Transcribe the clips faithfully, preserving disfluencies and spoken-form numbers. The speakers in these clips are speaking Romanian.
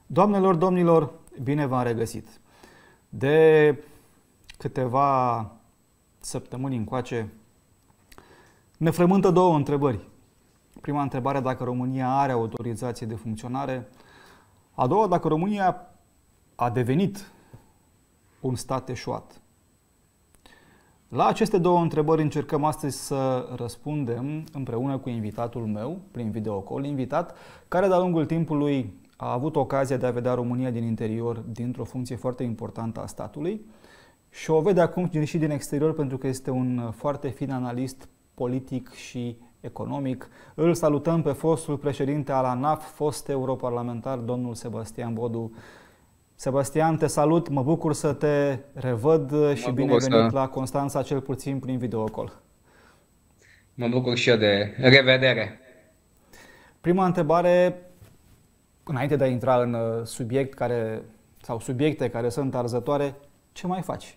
Doamnelor, domnilor, bine v-am regăsit! De câteva săptămâni încoace ne frământă două întrebări. Prima întrebare, dacă România are autorizație de funcționare. A doua, dacă România a devenit un stat eșuat. La aceste două întrebări încercăm astăzi să răspundem împreună cu invitatul meu, prin videocall, invitat care de-a lungul timpului a avut ocazia de a vedea România din interior, dintr-o funcție foarte importantă a statului, și o vede acum și din exterior pentru că este un foarte fin analist politic și economic. Îl salutăm pe fostul președinte al ANAF, fost europarlamentar, domnul Sebastian Bodu. Sebastian, te salut, mă bucur să te revăd și bine ai venit să... la Constanța, cel puțin prin videocall. Mă bucur și eu de revedere. Prima întrebare, înainte de a intra în subiect care, sau subiecte care sunt arzătoare, ce mai faci?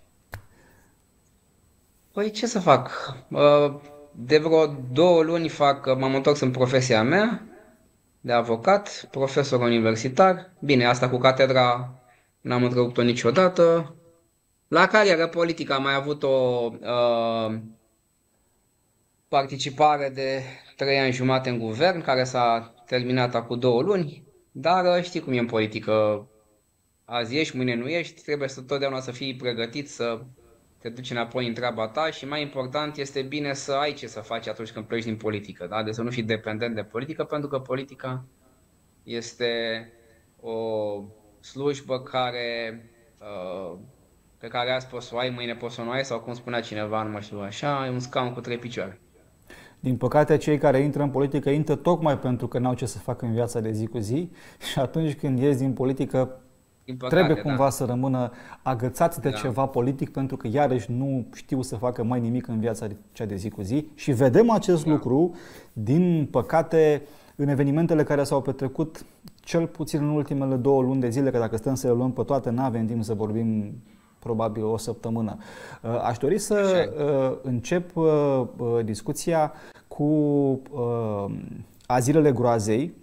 Păi ce să fac? De vreo două luni fac, m-am întors în profesia mea de avocat, profesor universitar. Bine, asta cu catedra n-am întrerupt-o niciodată. La carieră politică am mai avut o uh, participare de trei ani jumate în guvern, care s-a terminat acum două luni. Dar știi cum e în politică, azi ești, mâine nu ești, trebuie să totdeauna să fii pregătit să te duci înapoi în treaba ta și mai important este bine să ai ce să faci atunci când pleci din politică, da? Deci să nu fii dependent de politică, pentru că politica este o slujbă care, uh, pe care azi poți să o ai, mâine poți să nu ai, sau cum spunea cineva, nu mai știu așa, e un scaun cu trei picioare. Din păcate, cei care intră în politică intră tocmai pentru că n-au ce să facă în viața de zi cu zi și atunci când ies din politică din păcate, trebuie cumva da. să rămână agățați de da. ceva politic, pentru că iarăși nu știu să facă mai nimic în viața cea de zi cu zi. Și vedem acest da. lucru, din păcate, în evenimentele care s-au petrecut cel puțin în ultimele două luni de zile, că dacă stăm să le luăm pe toate, n-avem timp să vorbim probabil o săptămână. Aș dori să încep discuția cu azilele Groazei.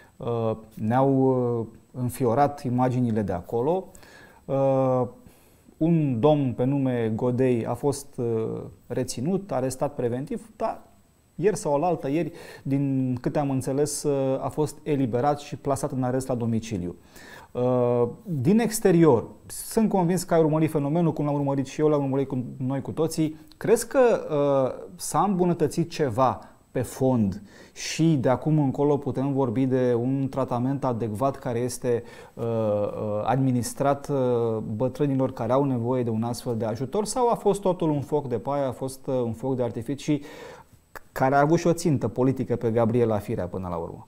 Ne-au înfiorat imaginile de acolo. Un domn pe nume Godei a fost reținut, arestat preventiv, dar ieri sau alaltă ieri, din câte am înțeles, a fost eliberat și plasat în arest la domiciliu. Din exterior, sunt convins că ai urmărit fenomenul, cum l-am urmărit și eu, l-am urmărit cu noi cu toții. Crezi că s-a îmbunătățit ceva pe fond și de acum încolo putem vorbi de un tratament adecvat care este administrat bătrânilor care au nevoie de un astfel de ajutor, sau a fost totul un foc de paie, a fost un foc de artificii care a avut și o țintă politică pe Gabriela Firea până la urmă?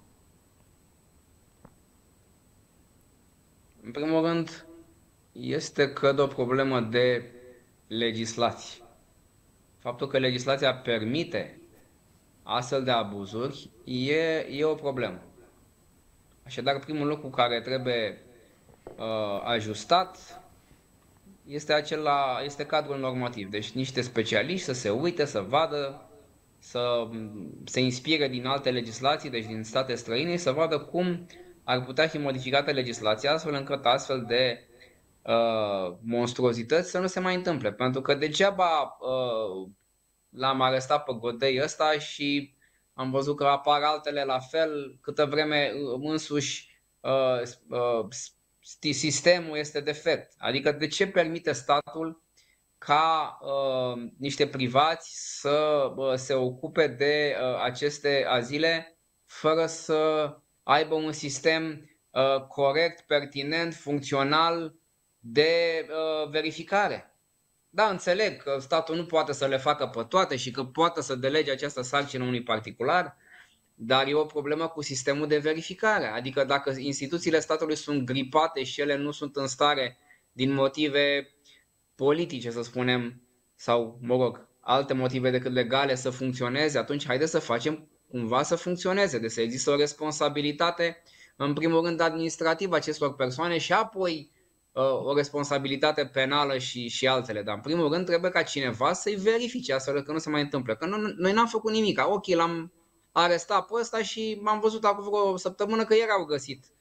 În primul rând, este cred o problemă de legislație. Faptul că legislația permite astfel de abuzuri e, e o problemă. Așadar, primul lucru care trebuie uh, ajustat este, acela, este cadrul normativ. Deci niște specialiști să se uite, să vadă, să se inspire din alte legislații, deci din state străine, să vadă cum ar putea fi modificată legislația astfel încât astfel de uh, monstruozități să nu se mai întâmple. Pentru că degeaba uh, l-am arestat pe Godei ăsta și am văzut că apar altele la fel, câtă vreme însuși uh, uh, sistemul este defect. Adică de ce permite statul ca uh, niște privați să uh, se ocupe de uh, aceste azile fără să aibă un sistem uh, corect, pertinent, funcțional de uh, verificare? Da, înțeleg că statul nu poate să le facă pe toate și că poate să delege această sarcină unui particular, dar e o problemă cu sistemul de verificare. Adică dacă instituțiile statului sunt gripate și ele nu sunt în stare, din motive politice, să spunem, sau, mă rog, alte motive decât legale, să funcționeze, atunci haideți să facem cumva să funcționeze. Deci să există o responsabilitate, în primul rând, administrativă acestor persoane și apoi o responsabilitate penală și, și altele. Dar în primul rând trebuie ca cineva să-i verifice astfel că nu se mai întâmplă. Că nu, noi n-am făcut nimic. Ok, l-am arestat pe ăsta și m-am văzut acum vreo săptămână că ieri au găsit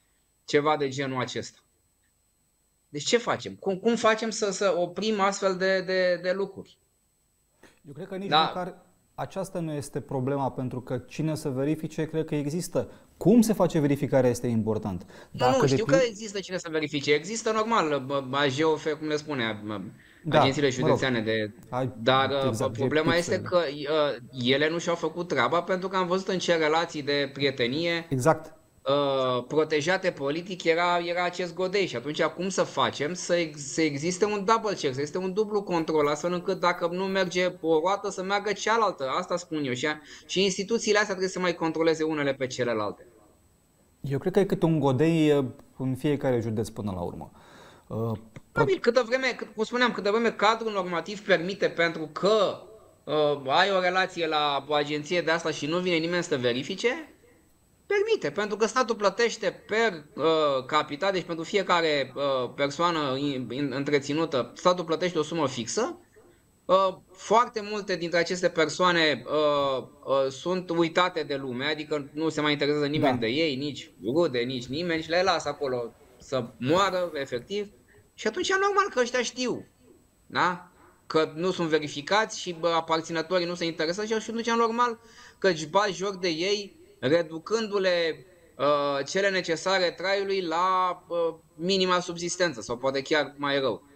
ceva de genul acesta. Deci ce facem? Cum, cum facem să, să oprim astfel de, de, de lucruri? Eu cred că nici Da. măcar aceasta nu este problema, pentru că cine să verifice, cred că există. Cum se face verificarea este important. Nu, nu, de știu pil- că există cine să verifice. Există normal, A J O F, cum le spune, Da, agențiile mă rog. județeane de... Ai- Dar exact, problema este G P X-urile. că uh, ele nu și-au făcut treaba pentru că am văzut în ce relații de prietenie Exact. uh, protejate politic era, era acest Godei. Și atunci cum să facem să, ex, să existe un double check, să existe un dublu control, astfel încât dacă nu merge o roată să meargă cealaltă. Asta spun eu. Și, și instituțiile astea trebuie să mai controleze unele pe celelalte. Eu cred că e câte un Godei uh, în fiecare județ până la urmă. Uh, Probabil, câtă vreme, cât, cum spuneam, câtă vreme cadrul normativ permite, pentru că uh, ai o relație la o agenție de asta și nu vine nimeni să te verifice, permite, pentru că statul plătește per uh, capita, deci pentru fiecare uh, persoană in, in, întreținută, statul plătește o sumă fixă. Uh, foarte multe dintre aceste persoane uh, uh, sunt uitate de lume, adică nu se mai interesează nimeni Da. de ei, nici rude, nici nimeni, și le lasă acolo să moară, efectiv. Și atunci e normal că ăștia știu, da? Că nu sunt verificați și bă, aparținătorii nu se interesează, și atunci e normal că își bagi joc de ei, reducându-le uh, cele necesare traiului la uh, minima subsistență, sau poate chiar mai rău.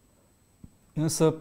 Însă,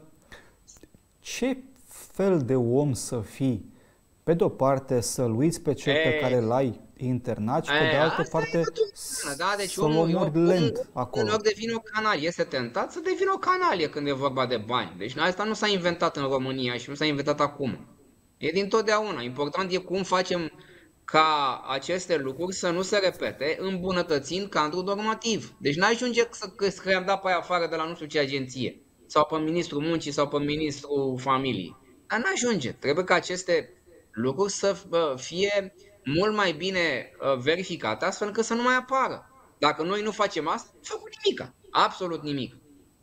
ce fel de om să fii? Pe de o parte să-l uiți pe cel pe E, care l-ai internat și pe de E, altă asta e parte naturală, da? Deci să-l omul, omori omul lent acolo. uneori devine o canalie, este tentat să devină o canalie când e vorba de bani. Deci asta nu s-a inventat în România și nu s-a inventat acum. E dintotdeauna. Important e cum facem ca aceste lucruri să nu se repete, îmbunătățind cadrul normativ. Deci n-ajunge să că i-am dat pe aia afară de la nu știu ce agenție, sau pe ministrul muncii, sau pe ministrul familiei. Dar n-ajunge. Trebuie ca aceste lucruri să uh, fie mult mai bine uh, verificate, astfel încât să nu mai apară. Dacă noi nu facem asta, nu facem nimic. Absolut nimic.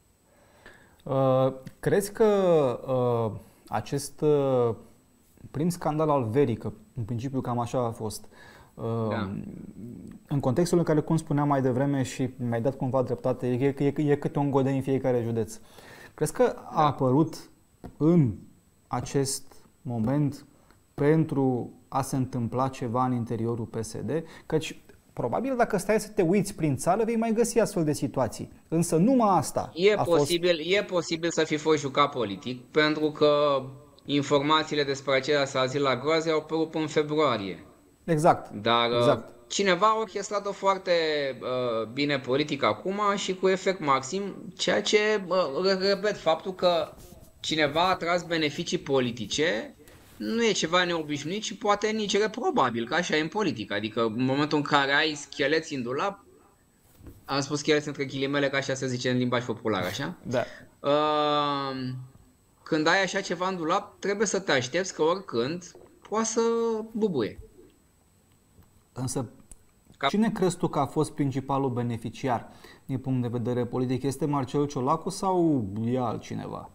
Uh, crezi că uh, acest uh, prim scandal al verii, că în principiu cam așa a fost, uh, Da. în contextul în care, cum spuneam mai devreme și mi-ai dat cumva dreptate, e, e, e câte un Godei în fiecare județ. Crezi că a Da. apărut în acest moment pentru a se întâmpla ceva în interiorul P S D? Căci probabil dacă stai să te uiți prin țară vei mai găsi astfel de situații. Însă numai asta E a fost... posibil, e posibil să fi fost jucat politic, pentru că informațiile despre aceea s-a zis la groaze au apărut în februarie. Exact, Dar uh, exact. cineva a orchestrat-o foarte uh, bine politic acum și cu efect maxim, ceea ce, uh, repet, faptul că cineva a tras beneficii politice nu e ceva neobișnuit și poate nici reprobabil, că așa e în politică. Adică în momentul în care ai scheleți în dulap, am spus scheleți între ghilimele, că așa se zice în limbaj popular, așa? Da. Uh, când ai așa ceva în dulap, trebuie să te aștepți că oricând poate să bubuie. Însă, Ca- cine crezi tu că a fost principalul beneficiar din punct de vedere politic? Este Marcel Ciolacu sau e altcineva?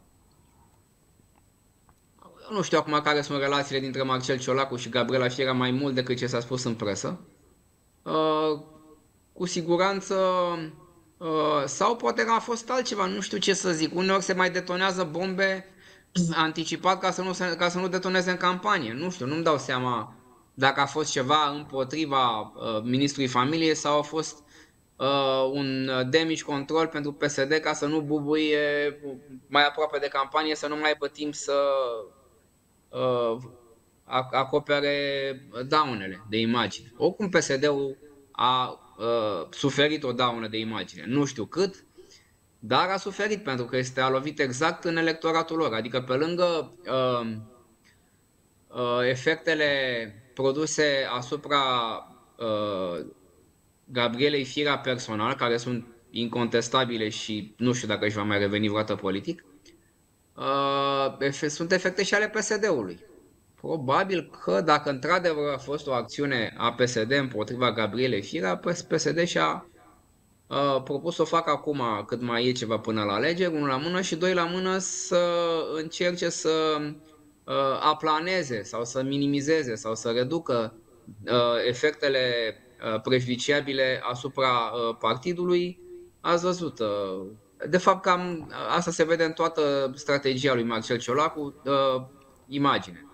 Eu nu știu acum care sunt relațiile dintre Marcel Ciolacu și Gabriela Fiera mai mult decât ce s-a spus în presă. Uh, cu siguranță, uh, sau poate că a fost altceva, nu știu ce să zic. Uneori se mai detonează bombe anticipat ca să nu, se, ca să nu detoneze în campanie. Nu știu, nu-mi dau seama dacă a fost ceva împotriva uh, ministrului familiei sau a fost uh, un damage control pentru P S D ca să nu bubuie mai aproape de campanie, să nu mai aibă timp să uh, acopere daunele de imagine. Oricum P S D-ul a uh, suferit o daună de imagine. Nu știu cât, dar a suferit pentru că este a lovit exact în electoratul lor. Adică pe lângă uh, uh, efectele produse asupra uh, Gabrielei Firea personal, care sunt incontestabile și nu știu dacă își va mai reveni vreodată politic, uh, sunt efecte și ale P S D-ului. Probabil că dacă într-adevăr a fost o acțiune a P S D împotriva Gabrielei Firea, P S D și-a uh, propus să o facă acum cât mai e ceva până la alegeri, unul la mână, și doi la mână să încerce să uh, aplaneze sau să minimizeze sau să reducă uh, efectele prejudiciabile asupra partidului. Ați văzut. De fapt, cam asta se vede în toată strategia lui Marcel Ciolacu, imagine.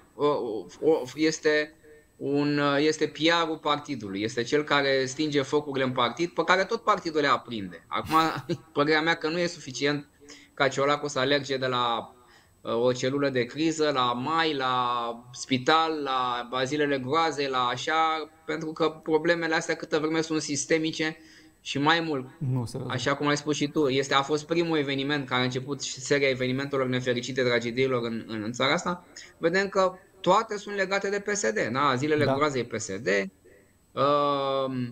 Este, un, este P R-ul partidului, este cel care stinge focurile în partid, pe care tot partidul le aprinde. Acum, părerea mea că nu e suficient ca Ciolacu să alerge de la o celulă de criză, la mai, la spital, la bazilele groaze, la așa, pentru că problemele astea câtă vreme sunt sistemice și mai mult, nu se așa cum ai spus și tu, este, a fost primul eveniment care a început seria evenimentelor nefericite, tragediilor în, în, în țara asta, vedem că toate sunt legate de P S D, da? Zilele da. groazei P S D, uh,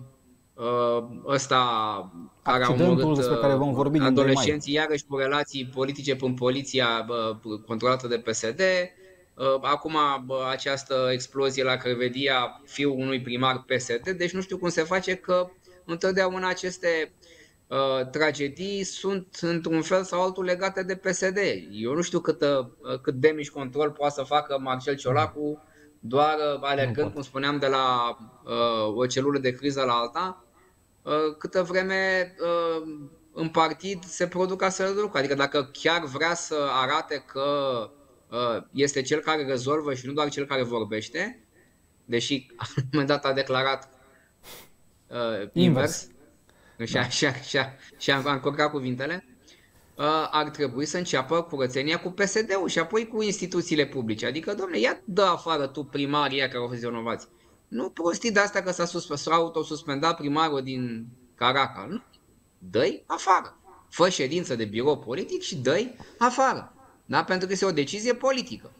ăsta care a omorât care vom vorbi adolescenții iarăși cu relații politice prin poliția controlată de P S D, acum această explozie la Crevedia, fiul unui primar P S D, deci nu știu cum se face că întotdeauna aceste uh, tragedii sunt într-un fel sau altul legate de P S D. Eu nu știu cât, uh, cât damage control poate să facă Marcel Ciolacu doar uh, alergând, cum spuneam, de la uh, o celulă de criză la alta, uh, câtă vreme uh, în partid se produc astfel de lucruri. Adică dacă chiar vrea să arate că uh, este cel care rezolvă și nu doar cel care vorbește, deși la un moment dat a declarat Uh, invers, invers. Da. Și, și, și, și am încurcat cuvintele, uh, ar trebui să înceapă curățenia cu P S D-ul și apoi cu instituțiile publice. Adică, dom'le, ia dă afară tu primarii care au fost vinovați. Nu prostii de asta că s-a, s-a autosuspendat primarul din Caracal, nu? Dă-i afară. Fă ședință de birou politic și dă-i afară. Da? Pentru că este o decizie politică.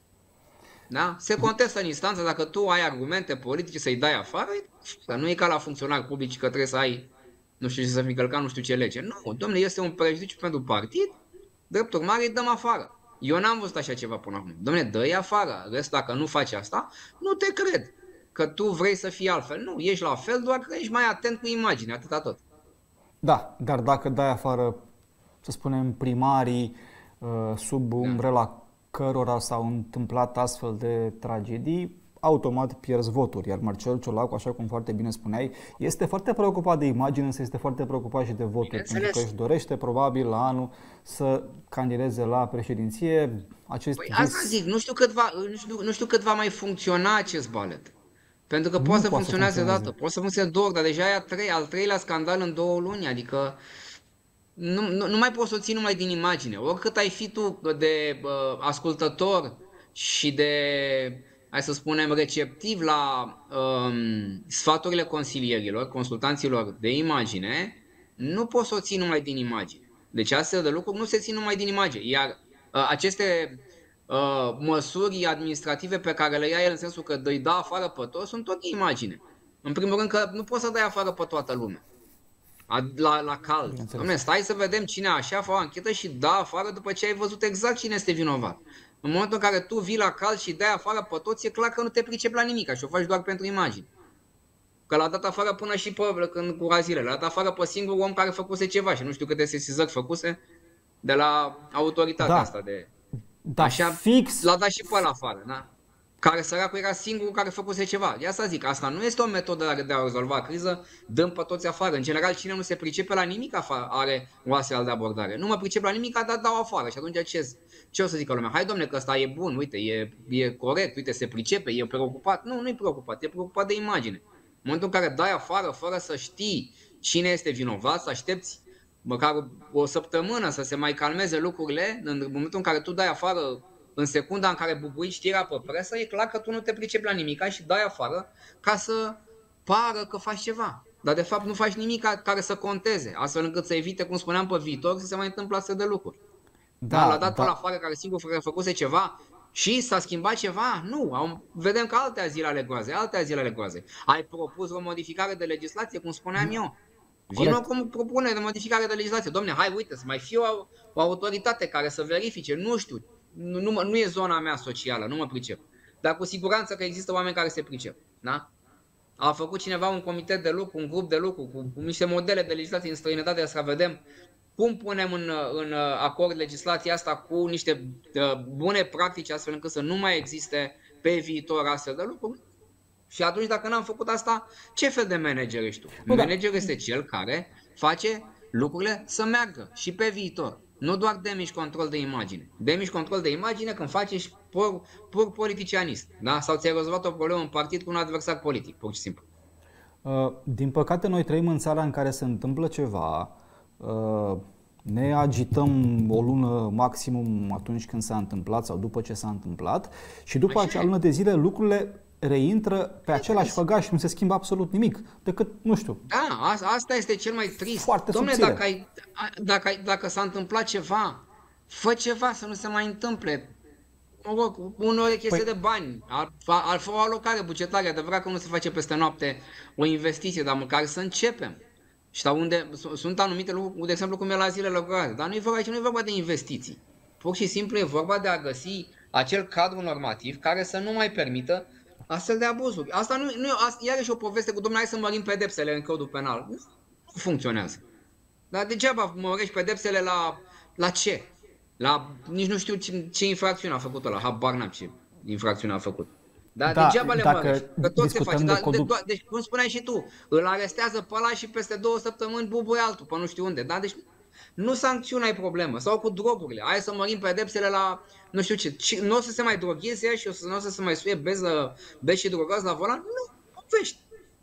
Da? Se contestă în instanță dacă tu ai argumente politice să-i dai afară, că nu e ca la funcționari publici că trebuie să ai, nu știu ce, să fi călcat nu știu ce lege. Nu, domnule, este un prejudiciu pentru partid, drept urmare îi dăm afară. Eu n-am văzut așa ceva până acum. Domnule, dă-i afară, rest dacă nu faci asta, nu te cred că tu vrei să fii altfel. Nu, ești la fel, doar că ești mai atent cu imagine, atâta tot. Da, dar dacă dai afară, să spunem, primarii sub umbrela da. cărora s-au întâmplat astfel de tragedii, automat pierzi voturi. Iar Marcel Ciolacu, așa cum foarte bine spuneai, este foarte preocupat de imagine, însă este foarte preocupat și de voturi, pentru că își dorește probabil la anul să candideze la președinție. Acest păi asta zic, nu știu, cât va, nu, știu, nu știu cât va mai funcționa acest balet. Pentru că nu poate să poate funcționeze odată, poate să funcționeze două ori, dar deja e al, trei, al treilea scandal în două luni, adică nu, nu, nu mai poți să o ții numai din imagine. Oricât ai fi tu de uh, ascultător și de, hai să spunem, receptiv la um, sfaturile consilierilor, consultanților de imagine, nu poți să o ții numai din imagine. Deci astfel de lucruri nu se țin numai din imagine. Iar uh, aceste uh, măsuri administrative pe care le ia el în sensul că îi dă afară pe toți, sunt tot din imagine. În primul rând că nu poți să dai afară pe toată lumea. La, la cald. Doamne, stai să vedem cine așa, fă o anchetă și da afară după ce ai văzut exact cine este vinovat. În momentul în care tu vii la cald și dai afară pe toți, e clar că nu te pricepi la nimic și o faci doar pentru imagine. Că l-a dat afară până și pe când cu razile, l-a dat afară pe singurul om care făcuse ceva și nu știu câte sesizări făcuse de la autoritatea da. asta de... Da, așa, fix. L-a dat și pe ăla afară, da? Care săracul era singurul care făcuse ceva. De asta zic, asta nu este o metodă de a rezolva criză, dăm pe toți afară. În general, cine nu se pricepe la nimic afară, are o astfel de abordare. Nu mă pricep la nimic, dar dau afară. Și atunci ce, ce o să zică lumea? Hai, domne, că ăsta e bun, uite, e, e corect, uite, se pricepe, e preocupat. Nu, nu e preocupat, e preocupat de imagine. În momentul în care dai afară, fără să știi cine este vinovat, să aștepți măcar o săptămână să se mai calmeze lucrurile, în momentul în care tu dai afară, în secunda în care bubuii știrea pe presă, e clar că tu nu te pricepi la nimic și dai afară ca să pară că faci ceva. Dar de fapt nu faci nimic care să conteze, astfel încât să evite, cum spuneam pe viitor, să se mai întâmple astfel de lucruri. Da, l-a dat da. pe la afară care singur făcuse ceva și s-a schimbat ceva? Nu, am, vedem că alte zile ale groaze, alte zile ale groaze. Ai propus o modificare de legislație, cum spuneam eu. Vino cu propunere de modificare de legislație. Dom'le, hai, uite, să mai fie o, o autoritate care să verifice, nu știu, Nu, nu, nu e zona mea socială, nu mă pricep. Dar cu siguranță că există oameni care se pricep. Da? A făcut cineva un comitet de lucru, un grup de lucru, cu, cu niște modele de legislație în străinătate, să vedem cum punem în, în acord legislația asta cu niște uh, bune practici, astfel încât să nu mai existe pe viitor astfel de lucruri. Și atunci dacă n-am făcut asta, ce fel de manager ești tu? Nu, da. Manager este cel care face lucrurile să meargă și pe viitor. Nu doar damage control de imagine. Damage control de imagine când faci și pur, pur politicianist. Da? Sau ți-ai rezolvat o problemă în partid cu un adversar politic, pur și simplu. Uh, din păcate, noi trăim în țara în care se întâmplă ceva, uh, ne agităm o lună maximum atunci când s-a întâmplat sau după ce s-a întâmplat și după Așa acea e. lună de zile lucrurile reintră pe același făgaș și nu se schimbă absolut nimic, decât, nu știu. Da, asta este cel mai trist. Foarte Dom'le, subțire. dacă, ai, dacă, ai, dacă s-a întâmplat ceva, fă ceva să nu se mai întâmple. Mă rog, uneori e chestie Păi- de bani, ar, ar fi o alocare bugetară, adevărat că nu se face peste noapte o investiție, dar măcar să începem. Și sau unde sunt anumite lucruri, de exemplu cum e la zilele lucrare, dar nu e vorba, aici nu e vorba de investiții. Pur și simplu e vorba de a găsi acel cadru normativ care să nu mai permită astfel de abuzuri. Asta nu, nu asta, iarăși o poveste cu domnule, hai să mărim pedepsele în codul penal. Nu funcționează. Dar degeaba mărești pedepsele la, la ce? La, nici nu știu ce, ce infracțiune a făcut ăla, habar n-am ce infracțiune a făcut. Dar Da, degeaba le dacă mărești, că tot se discutăm face. de Dar, codul- de, deci, cum spuneai și tu, îl arestează pe ăla și peste două săptămâni bubuie altul, pe nu știu unde. Da? Deci nu sancțiunea e problemă. Sau cu drogurile. Hai să mărim pedepsele la nu știu ce. Nu o să se mai drogheze și nu o să se mai suie beză, beți și drogați la volan? Nu, povești.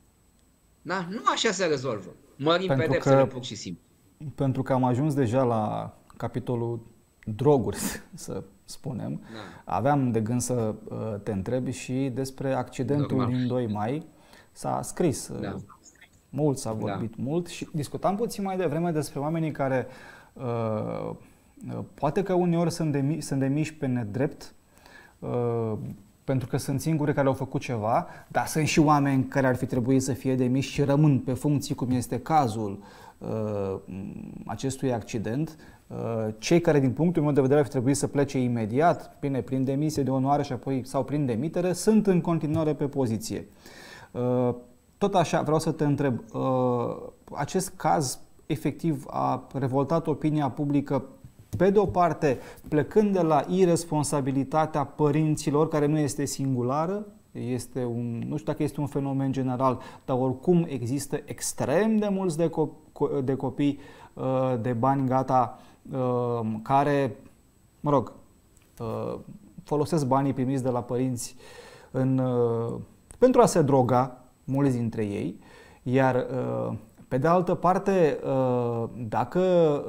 Da? Nu așa se rezolvă. Mărim Pentru pedepsele că- pur și simplu. Pentru că am ajuns deja la capitolul droguri, să spunem, Da. aveam de gând să uh, te întreb și despre accidentul Normal. din doi mai. S-a scris uh, Da. mult, s-a vorbit mult și discutam puțin mai devreme despre oamenii care uh, uh, poate că uneori sunt, demi- sunt demiși pe nedrept uh, pentru că sunt singuri care au făcut ceva, dar sunt și oameni care ar fi trebuit să fie demiși și rămân pe funcții, cum este cazul uh, acestui accident. Uh, cei care, din punctul meu de vedere, ar fi trebuit să plece imediat, bine, prin demisie de onoare și apoi sau prin demitere, sunt în continuare pe poziție. Uh, tot așa, vreau să te întreb, uh, acest caz efectiv a revoltat opinia publică, pe de o parte, plecând de la irresponsabilitatea părinților, care nu este singulară, este un, nu știu dacă este un fenomen general, dar oricum există extrem de mulți de, co- de copii uh, de bani gata uh, care, mă rog, uh, folosesc banii primiți de la părinți în, uh, pentru a se droga, mulți dintre ei, iar uh, pe de altă parte, dacă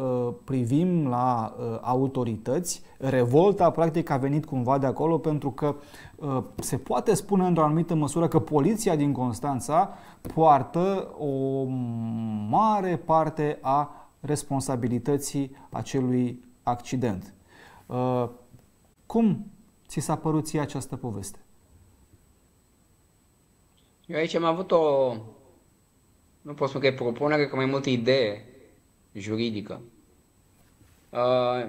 privim la autorități, revolta practic a venit cumva de acolo pentru că se poate spune într-o anumită măsură că poliția din Constanța poartă o mare parte a responsabilității acelui accident. Cum ți s-a părut ție această poveste? Eu aici am avut o, nu pot spune că e propunere, că mai multă idee juridică. Uh,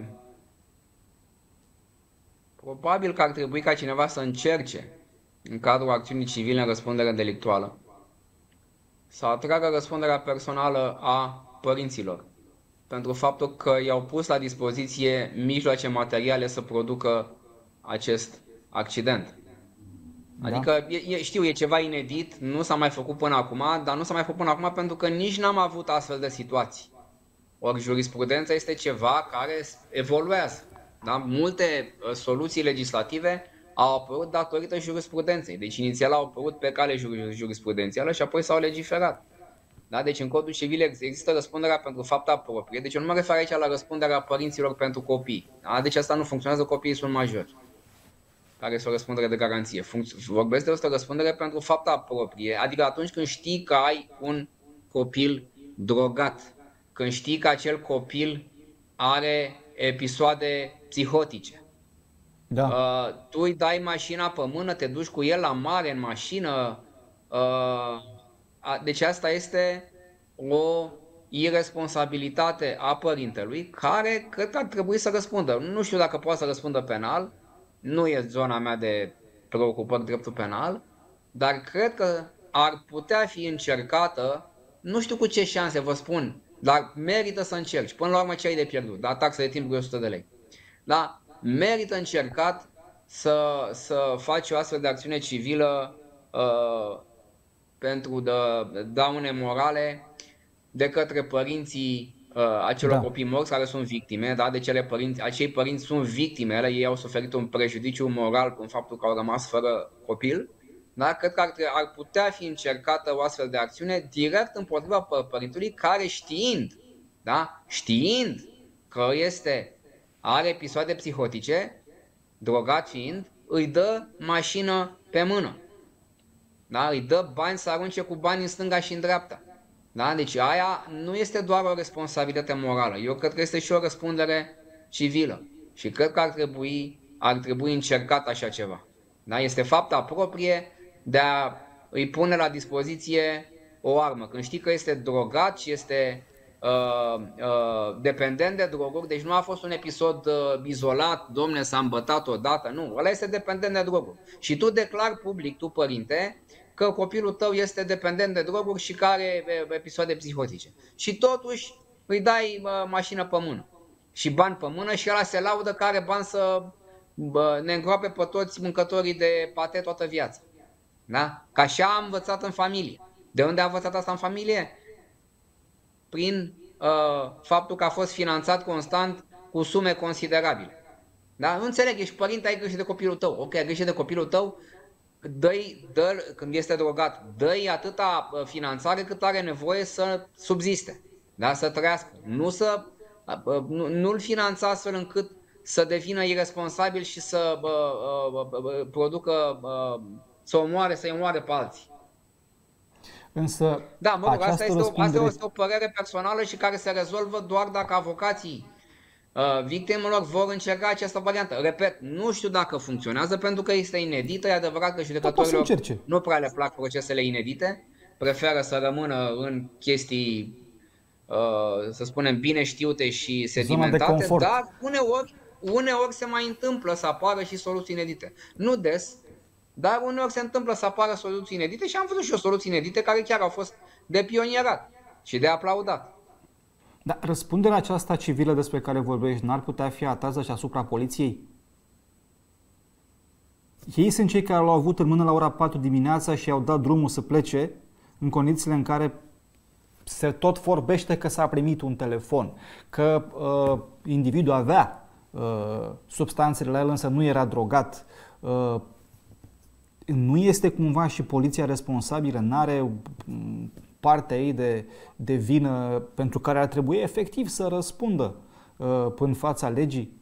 probabil că ar trebui ca cineva să încerce, în cadrul acțiunii civile în răspundere delictuală, să atragă răspunderea personală a părinților pentru faptul că i-au pus la dispoziție mijloace materiale să producă acest accident. Adică, e, e, știu, e ceva inedit, nu s-a mai făcut până acum, dar nu s-a mai făcut până acum pentru că nici n-am avut astfel de situații. Ori jurisprudența este ceva care evoluează. Da? Multe uh, soluții legislative au apărut datorită jurisprudenței. Deci inițial au apărut pe cale jur- jurisprudențială și apoi s-au legiferat. Da? Deci în codul civil există răspunderea pentru fapta proprie. Deci eu nu mă refer aici la răspunderea părinților pentru copii. Da? Deci asta nu funcționează, copiii sunt majori, care este o răspundere de garanție. Func- vorbesc de o răspundere pentru fapta proprie, adică atunci când știi că ai un copil drogat, când știi că acel copil are episoade psihotice. Da. Uh, tu îi dai mașina pe mână, te duci cu el la mare în mașină. Uh, a, deci asta este o irresponsabilitate a părintelui care cred că ar trebui să răspundă. Nu știu dacă poate să răspundă penal, nu e zona mea de preocupări dreptul penal, dar cred că ar putea fi încercată, nu știu cu ce șanse, vă spun, dar merită să încerci. Până la urmă ce ai de pierdut? Da, taxa de timp cu o sută de lei. Da, merită încercat să, să faci o astfel de acțiune civilă uh, pentru de, daune morale de către părinții uh, acelor Da. copii morți care sunt victime, da? Deci ele părinți, acei părinți sunt victimele, ei au suferit un prejudiciu moral în faptul că au rămas fără copil. Da? Cred că ar, ar putea fi încercată o astfel de acțiune direct împotriva părintului care știind, da? știind că este, are episoade psihotice, drogat fiind, îi dă mașină pe mână. Da? Îi dă bani să arunce cu bani în stânga și în dreapta. Da? Deci aia nu este doar o responsabilitate morală. Eu cred că este și o răspundere civilă. Și cred că ar trebui, ar trebui încercat așa ceva. Da? Este fapta proprie de a îi pune la dispoziție o armă. Când știi că este drogat și este uh, uh, dependent de droguri, deci nu a fost un episod uh, izolat, domne, s-a îmbătat odată, nu, ăla este dependent de droguri. Și tu declari public, tu părinte, că copilul tău este dependent de droguri și că are episoade psihotice. Și totuși îi dai uh, mașină pe mână și bani pe mână și ăla se laudă că are bani să uh, ne îngroape pe toți mâncătorii de pate toată viața. Da? Că așa am învățat în familie. De unde a învățat asta în familie? Prin uh, faptul că a fost finanțat constant cu sume considerabile. Da? Nu înțeleg, ești părinte, ai grijă de copilul tău. Ok, ai grijă de copilul tău, dă-i, dă, când este drogat, dă-i atâta finanțare cât are nevoie să subziste, da? Să trăiască. Nu să, nu, nu-l finanța astfel încât să devină irresponsabil și să uh, uh, producă, uh, să omoare, să-i omoare pe alții. Însă, da, mă rog, asta este, răspundere... o, asta este o părere personală și care se rezolvă doar dacă avocații uh, victimelor vor încerca această variantă. Repet, nu știu dacă funcționează pentru că este inedită. E adevărat că judecătorilor nu prea le plac procesele inedite, preferă să rămână în chestii, uh, să spunem, bine știute și sedimentate, dar uneori, uneori se mai întâmplă să apară și soluții inedite. Nu des, dar uneori se întâmplă să apară soluții inedite și am văzut și o soluții inedite care chiar au fost de pionierat și de aplaudat. Dar răspunderea aceasta civilă despre care vorbești n-ar putea fi atrasă și asupra poliției? Ei sunt cei care l-au avut în mână la ora patru dimineața și au dat drumul să plece în condițiile în care se tot vorbește că s-a primit un telefon, că uh, individul avea uh, substanțele la el, însă nu era drogat. Uh, nu este cumva și poliția responsabilă? N-are partea ei de, de vină pentru care ar trebui efectiv să răspundă uh, în fața legii?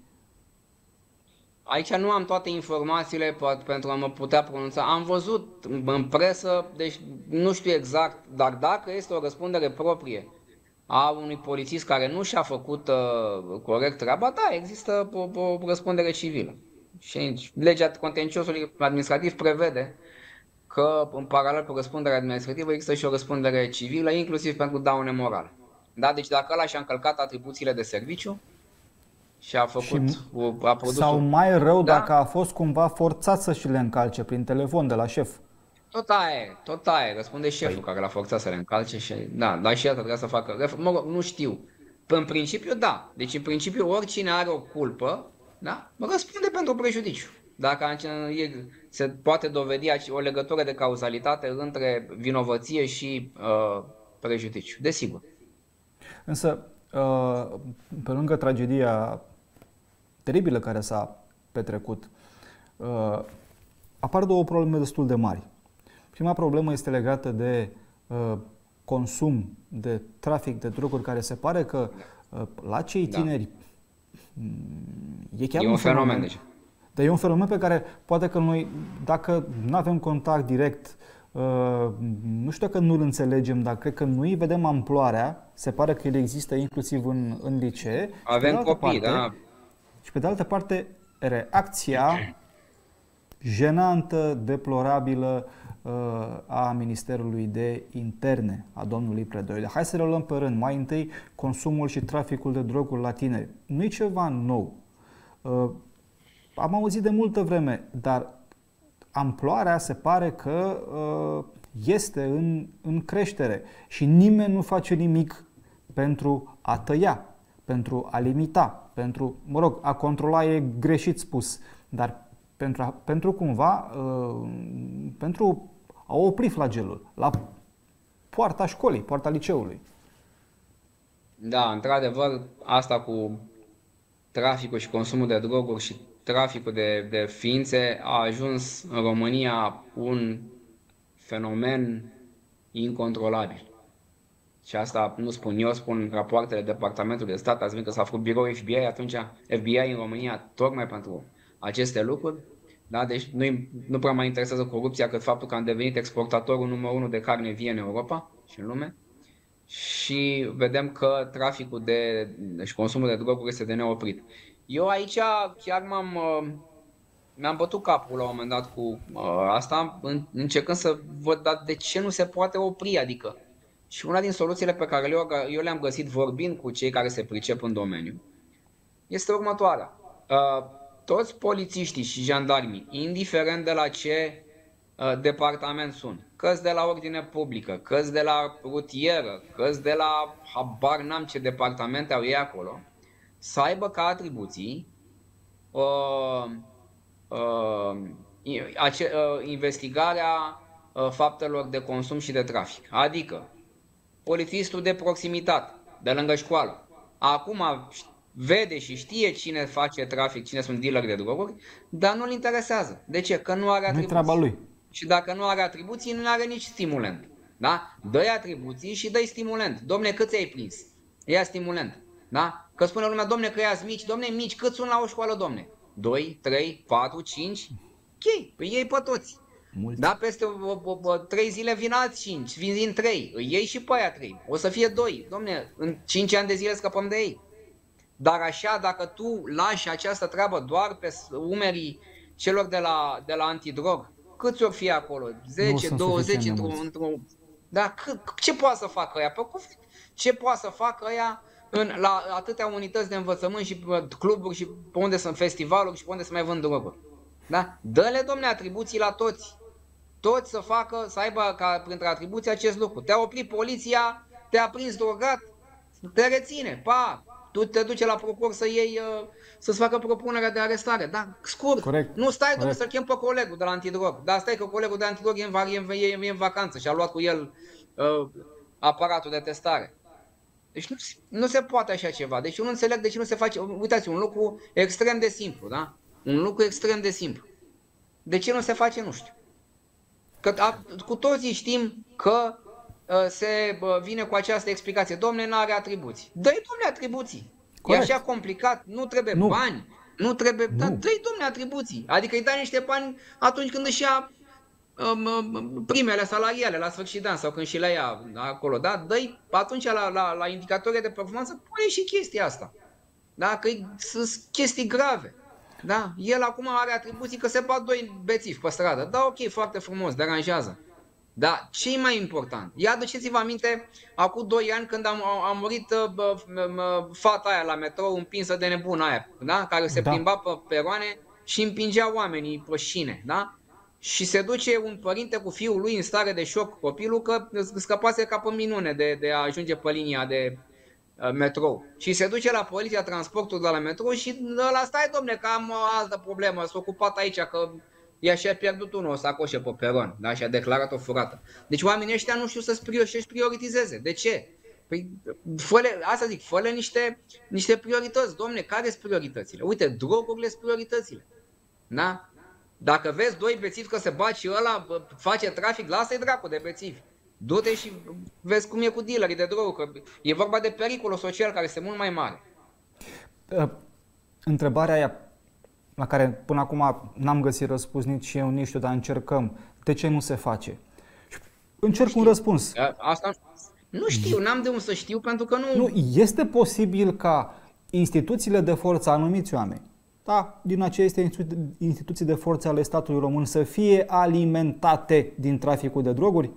Aici nu am toate informațiile pentru a mă putea pronunța. Am văzut în presă, deci nu știu exact, dar dacă este o răspundere proprie a unui polițist care nu și-a făcut uh, corect treaba, da, există o, o răspundere civilă. Și legea contenciosului administrativ prevede că în paralel cu răspunderea administrativă există și o răspundere civilă, inclusiv pentru daune morale. Da? Deci dacă ăla și-a încălcat atribuțiile de serviciu și a făcut, și a produs... Sau mai rău, da? Dacă a fost cumva forțat să și le încalce prin telefon de la șef. Tot aia, tot aia, răspunde șeful păi. care l-a forțat să le încalce și da, dar și el trebuia să facă. Mă rog, nu știu. În principiu, da. Deci în principiu oricine are o culpă, da, răspunde pentru prejudiciu. Dacă se poate dovedi o legătură de cauzalitate între vinovăție și uh, prejudiciu, desigur. Însă, uh, pe lângă tragedia teribilă care s-a petrecut, uh, apar două probleme destul de mari. Prima problemă este legată de uh, consum, de trafic de droguri, care se pare că uh, la cei tineri da. e chiar e un, un fenomen. fenomen Deci. Dar e un fenomen pe care poate că noi, dacă nu avem contact direct, uh, nu știu dacă nu-l înțelegem, dar cred că nu îi vedem amploarea. Se pare că el există inclusiv în, în licee. Avem copii, parte, da. Și pe de altă parte, reacția jenantă, deplorabilă uh, a Ministerului de Interne, a domnului Predoiu. Hai să le luăm pe rând. Mai întâi, consumul și traficul de droguri la tineri. Nu e ceva nou. Uh, Am auzit de multă vreme, dar amploarea se pare că uh, este în, în creștere și nimeni nu face nimic pentru a tăia, pentru a limita, pentru, mă rog, a controla e greșit spus, dar pentru, a, pentru cumva, uh, pentru au oprit flagelul la poarta școlii, poarta liceului. Da, într-adevăr, asta cu traficul și consumul de droguri și traficul de, de ființe a ajuns în România un fenomen incontrolabil. Și asta nu spun eu, spun rapoartele Departamentului de Stat. Ați venit că s-a făcut birou F B I, atunci F B I în România tocmai pentru aceste lucruri. Da? Deci nu, nu prea mai interesează corupția cât faptul că am devenit exportatorul numărul unu de carne vie în Europa și în lume. Și vedem că traficul de, și consumul de droguri este de neoprit. Eu aici chiar m-am, mi-am bătut capul la un moment dat cu asta, încercând să văd dar de ce nu se poate opri. Adică. Și una din soluțiile pe care eu, eu le-am găsit vorbind cu cei care se pricep în domeniu este următoarea. Toți polițiștii și jandarmii, indiferent de la ce departament sunt, că-s de la ordine publică, că-s de la rutieră, că-s de la habar n-am ce departamente au ei acolo, să aibă ca atribuții uh, uh, ace, uh, investigarea uh, faptelor de consum și de trafic. Adică polițistul de proximitate, de lângă școală, acum vede și știe cine face trafic, cine sunt dealeri de droguri, dar nu-l interesează. De ce? Că nu are atribuții. Nu-i treaba lui. Și dacă nu are atribuții, nu are nici stimulent. Da? Dă-i atribuții și dă-i stimulent. Domne, cât ți-ai prins? Ia stimulent. Da? Că spune lumea, domne, că ia mici. Domne, mici, cât sunt la o școală, domne? doi, trei, patru, cinci? Ok, îi iei pe toți. Mulți. Da? Peste trei zile vin alți cinci, vin trei. Îi iei și pe aia trei. O să fie doi. Domne, în cinci ani de zile scăpăm de ei. Dar așa, dacă tu lași această treabă doar pe umerii celor de la, de la antidrog, câți ori fi acolo? zece, douăzeci într-o... într-o... Da, ce poate să facă ăia? Ce poate să facă ăia în, la atâtea unități de învățământ și cluburi și pe unde sunt festivaluri și pe unde se mai vând droguri? Da? Dă-le, domne, atribuții la toți. Toți să facă, să aibă ca printre atribuții acest lucru. Te-a oprit poliția, te-a prins drogat, te reține, pa! Tu te duci la procur să iei, să-ți facă propunerea de arestare. Da, scurt. Corect. Nu stai, domnule, să-l chem pe colegul de la antidrog. Dar stai că colegul de antidrog e în, e, e, e în vacanță și a luat cu el uh, aparatul de testare. Deci nu, nu se poate așa ceva. Deci eu nu înțeleg de ce nu se face. Uitați, un lucru extrem de simplu, da? Un lucru extrem de simplu. De ce nu se face, nu știu. Că a, cu toții știm că se vine cu această explicație. Domne, nu are atribuții. Dă-i, domne, atribuții. Corect. E așa complicat, nu trebuie nu. bani, nu trebuie... Nu. Dar dă-i, domne, atribuții. Adică îi dai niște bani atunci când își ia um, primele salariale la sfârșit de an sau când și le ia acolo. Da? Dă-i atunci la, la, la indicatorii de performanță, pune și chestia asta. Da? Că sunt chestii grave. Da? El acum are atribuții că se bat doi bețivi pe stradă. Da, ok, foarte frumos, deranjează. Da, ce e mai important? Ia aduceți-vă aminte, acum doi ani când am, am murit bă, bă, fata aia la metrou împinsă de nebuna aia, da? Care se da. plimba pe peroane și împingea oamenii pe șine, da? Și se duce un părinte cu fiul lui în stare de șoc, copilul, că scăpase ca pe minune de, de a ajunge pe linia de uh, metrou. Și se duce la poliția transportului de la metrou și ăla, stai domne că am o altă problemă, s-a ocupat aici că... Ea și-a pierdut unul o sacoșă pe peron, da? Și a declarat-o furată. Deci oamenii ăștia nu știu să-și prioritizeze. De ce? Păi, fă-le, asta zic, fă-le niște, niște priorități. Domne, care sunt prioritățile? Uite, drogurile sunt prioritățile. Da? Dacă vezi doi bețivi că se bat și ăla face trafic, lasă-i dracu de bețivi. Du-te și vezi cum e cu dealerii de droguri, că e vorba de pericolul social care este mult mai mare. Uh, întrebarea aia la care până acum n-am găsit răspuns nici eu, nici eu, dar încercăm. De ce nu se face? Încerc un răspuns. Asta nu știu, n-am de unde să știu, pentru că nu... Nu, este posibil ca instituțiile de forță, anumiți oameni, da, din aceste instituții de forță ale statului român să fie alimentate din traficul de droguri?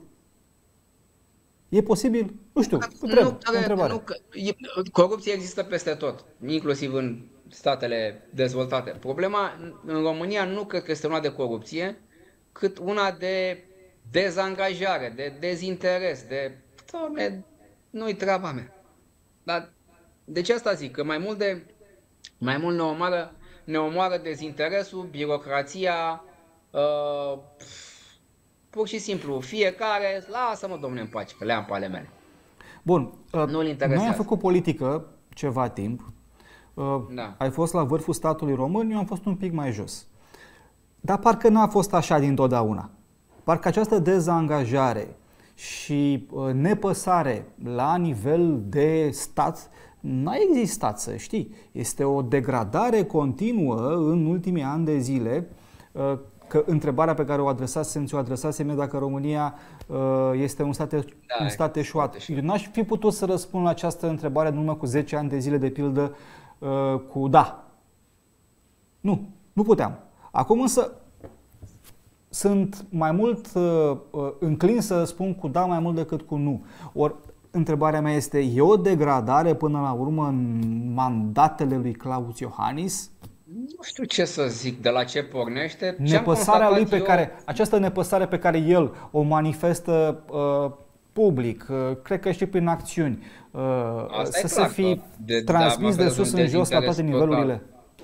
E posibil? Nu știu, întreb, nu, întrebare. Nu, corupția există peste tot, inclusiv în statele dezvoltate. Problema în România nu cred că este una de corupție, cât una de dezangajare, de dezinteres, de... Doamne, nu-i treaba mea. Dar de ce asta zic? Că mai mult, de, mai mult ne omoară, ne omoară dezinteresul, birocrația, uh, Pur și simplu, fiecare, lasă-mă, domnule, în pace, că le am pe ale mele. Bun, Nu-l interesează. noi am făcut politică ceva timp, Da. ai fost la vârful statului român, eu am fost un pic mai jos. Dar parcă nu a fost așa dintotdeauna. Parcă această dezangajare și nepăsare la nivel de stat n-a existat, să știi. Este o degradare continuă în ultimii ani de zile, că întrebarea pe care o adresasem, ți-o adresasem e dacă România este un stat, da, un stat eșuat. Eu n-aș fi putut să răspund la această întrebare în urmă cu zece ani de zile, de pildă, cu da. Nu, nu puteam. Acum însă sunt mai mult uh, înclin să spun cu da mai mult decât cu nu. Ori întrebarea mea este, e o degradare până la urmă în mandatele lui Klaus Iohannis? Nu știu ce să zic, de la ce pornește. Nepăsarea lui pe eu... care, această nepăsare pe care el o manifestă uh, public, uh, cred că și prin acțiuni, uh, să se fi de, transmis de, de sus în jos la toate nivelurile.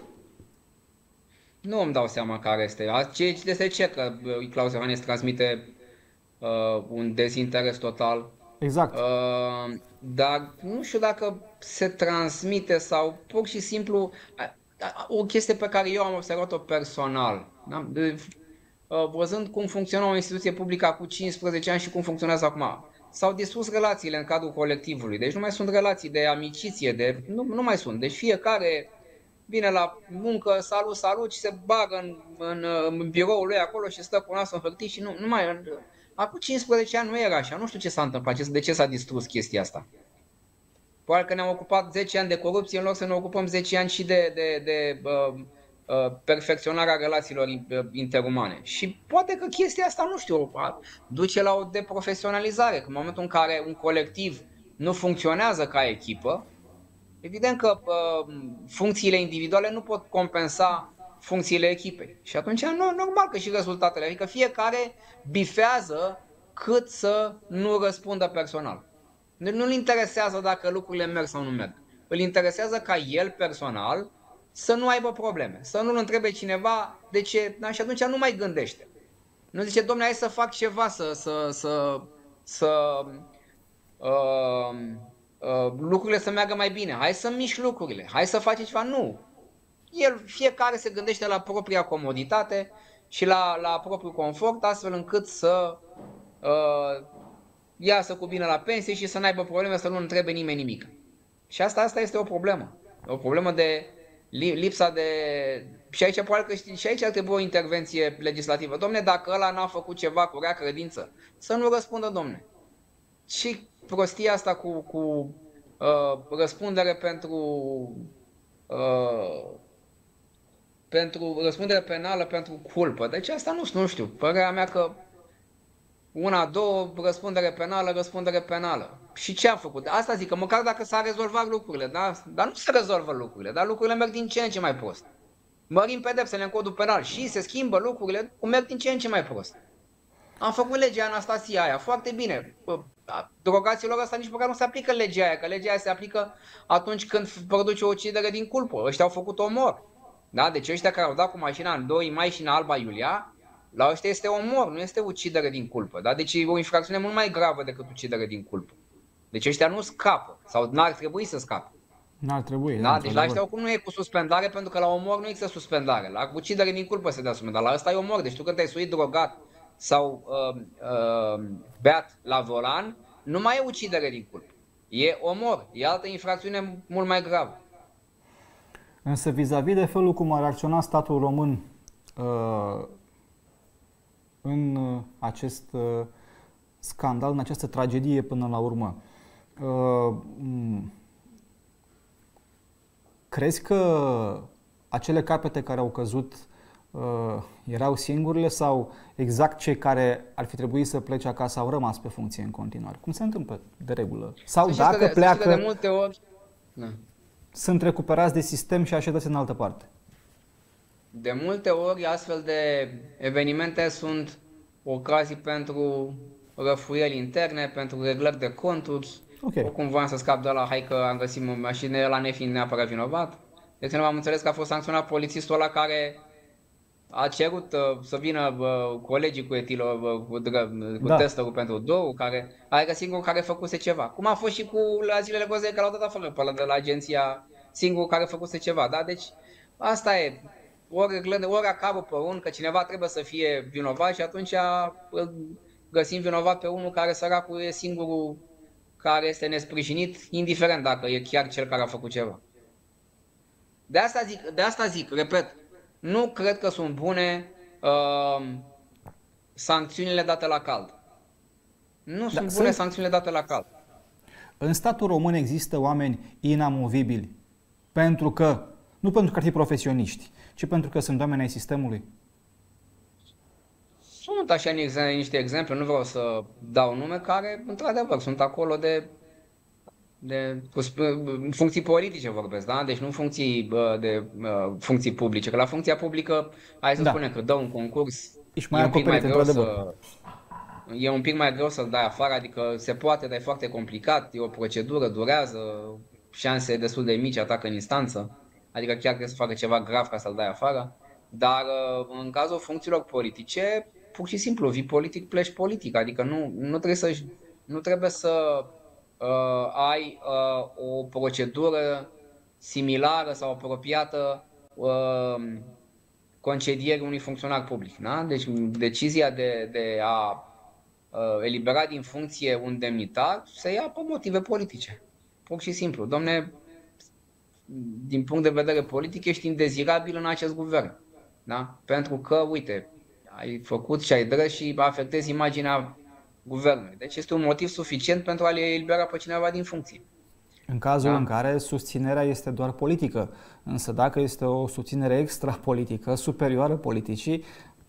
Nu îmi dau seama care este. Ce este ce că Klaus Iohannis transmite uh, un dezinteres total. Exact. Uh, dar nu știu dacă se transmite sau pur și simplu o chestie pe care eu am observat-o personal. Da? De, uh, văzând cum funcționa o instituție publică acum cincisprezece ani și cum funcționează acum. S-au distrus relațiile în cadrul colectivului. Deci nu mai sunt relații de amiciție, de nu, nu mai sunt. Deci fiecare vine la muncă, salut, salut, și se bagă în, în, în biroul lui acolo și stă cu nasul în hârtii și nu, nu mai... Acum cincisprezece ani nu era așa, nu știu ce s-a întâmplat, de ce s-a distrus chestia asta. Probabil că ne-am ocupat zece ani de corupție în loc să ne ocupăm zece ani și de, de, de uh, uh, perfecționarea relațiilor interumane. Și poate că chestia asta, nu știu, duce la o deprofesionalizare, că în momentul în care un colectiv nu funcționează ca echipă, evident că uh, funcțiile individuale nu pot compensa funcțiile echipei. Și atunci, nu, normal că și rezultatele, adică fiecare bifează cât să nu răspundă personal. Nu-l interesează dacă lucrurile merg sau nu merg. Îl interesează ca el personal să nu aibă probleme, să nu-l întrebe cineva de ce, da, și atunci nu mai gândește. Nu zice, dom'le, hai să fac ceva, să, să, să, să uh, uh, lucrurile să meargă mai bine, hai să mișc lucrurile, hai să faci ceva. Nu. El, fiecare se gândește la propria comoditate și la, la propriul confort, astfel încât să uh, iasă cu bine la pensie și să n-aibă probleme, să nu întrebe nimeni nimic. Și asta, asta este o problemă. O problemă de lipsa de... Și aici, că și aici ar trebui o intervenție legislativă. Dom'le, dacă ăla n-a făcut ceva cu rea credință, să nu răspundă, dom'le. Și prostia asta cu, cu uh, răspundere pentru... Uh, pentru răspundere penală pentru culpă. Deci asta nu, nu știu. Părerea mea că una, două, răspundere penală, răspundere penală. Și ce a făcut? Asta zic, că măcar dacă s-a rezolvat lucrurile, da? Dar nu se rezolvă lucrurile, dar lucrurile merg din ce în ce mai prost. Mărim pedepsele în codul penal și se schimbă lucrurile, merg din ce în ce mai prost. Am făcut legea Anastasia aia, foarte bine. Drogaților ăsta nici măcar nu se aplică legea aia, că legea aia se aplică atunci când produce o ucidere din culpă. Ăștia au făcut omor. Da? Deci ăștia care au dat cu mașina în doi mai și în Alba Iulia, la ăștia este omor, nu este ucidere din culpă. Da? Deci e o infracțiune mult mai gravă decât ucidere din culpă. Deci ăștia nu scapă sau n-ar trebui să scape. N-ar trebui. Da? Deci la ăștia oricum nu e cu suspendare, pentru că la omor nu există suspendare. La ucidere din culpă se dă suspendare, la ăsta e omor. Deci tu când te-ai suit drogat sau uh, uh, beat la volan, nu mai e ucidere din culpă. E omor, e altă infracțiune mult mai gravă. Însă vis-a-vis de felul cum a reacționat statul român uh, în acest uh, scandal, în această tragedie până la urmă, uh, crezi că acele capete care au căzut uh, erau singurele sau exact cei care ar fi trebuit să plece acasă au rămas pe funcție în continuare? Cum se întâmplă de regulă? Sau să dacă de, pleacă, de multe ori... Na. sunt recuperați de sistem și aședați în altă parte? De multe ori astfel de evenimente sunt ocazii pentru răfuieli interne, pentru reglări de conturi. Okay. Oricum voiam să scap de la hai că am găsit o mașină, ăla nefiind neapărat vinovat. De exemplu, am înțeles că a fost sancționat polițistul ăla care a cerut uh, să vină uh, colegii cu etilo, uh, cu, dră- cu Da. testerul pentru două, care, adică singurul care făcuse ceva. Cum a fost și cu la zilele goze, că l-au dat afară pe ăla de la agenția, singurul care făcuse ceva, da? Deci asta e. Ori, glăne- ori acarul pe unul, că cineva trebuie să fie vinovat și atunci îl găsim vinovat pe unul care, săracul, e singurul care este nesprijinit, indiferent dacă e chiar cel care a făcut ceva. De asta zic, de asta zic, repet, nu cred că sunt bune uh, sancțiunile date la cald. Nu Da, sunt bune sunt, sancțiunile date la cald. în statul român există oameni inamovibili pentru că, nu pentru că ar fi profesioniști, ci pentru că sunt oameni ai sistemului. Sunt așa niște exemple, nu vreau să dau nume, care într-adevăr sunt acolo de, de cu funcții politice vorbesc, da? Deci nu funcții de funcții publice, că la funcția publică, hai să Da, spunem că dă un concurs, ești e mai un pic mai acoperit, greu într-adevăr. să e un pic mai greu să-l dai afară, adică se poate, dar e foarte complicat, e o procedură, durează, șanse destul de mici, atacă în instanță, adică chiar trebuie să facă ceva grav ca să-l dai afară, dar în cazul funcțiilor politice, pur și simplu, vii politic, pleci politic, adică nu, nu trebuie să, nu trebuie să uh, ai uh, o procedură similară sau apropiată uh, concedierii unui funcționar public. Da? Deci decizia de, de a uh, elibera din funcție un demnitar se ia pe motive politice. Pur și simplu. Domne, din punct de vedere politic ești indezirabil în acest guvern. Da? Pentru că, uite, ai făcut și ai drept și afectezi imaginea guvernului. Deci este un motiv suficient pentru a le elibera pe cineva din funcție. În cazul Da? în care susținerea este doar politică, însă dacă este o susținere extra-politică, superioară politicii,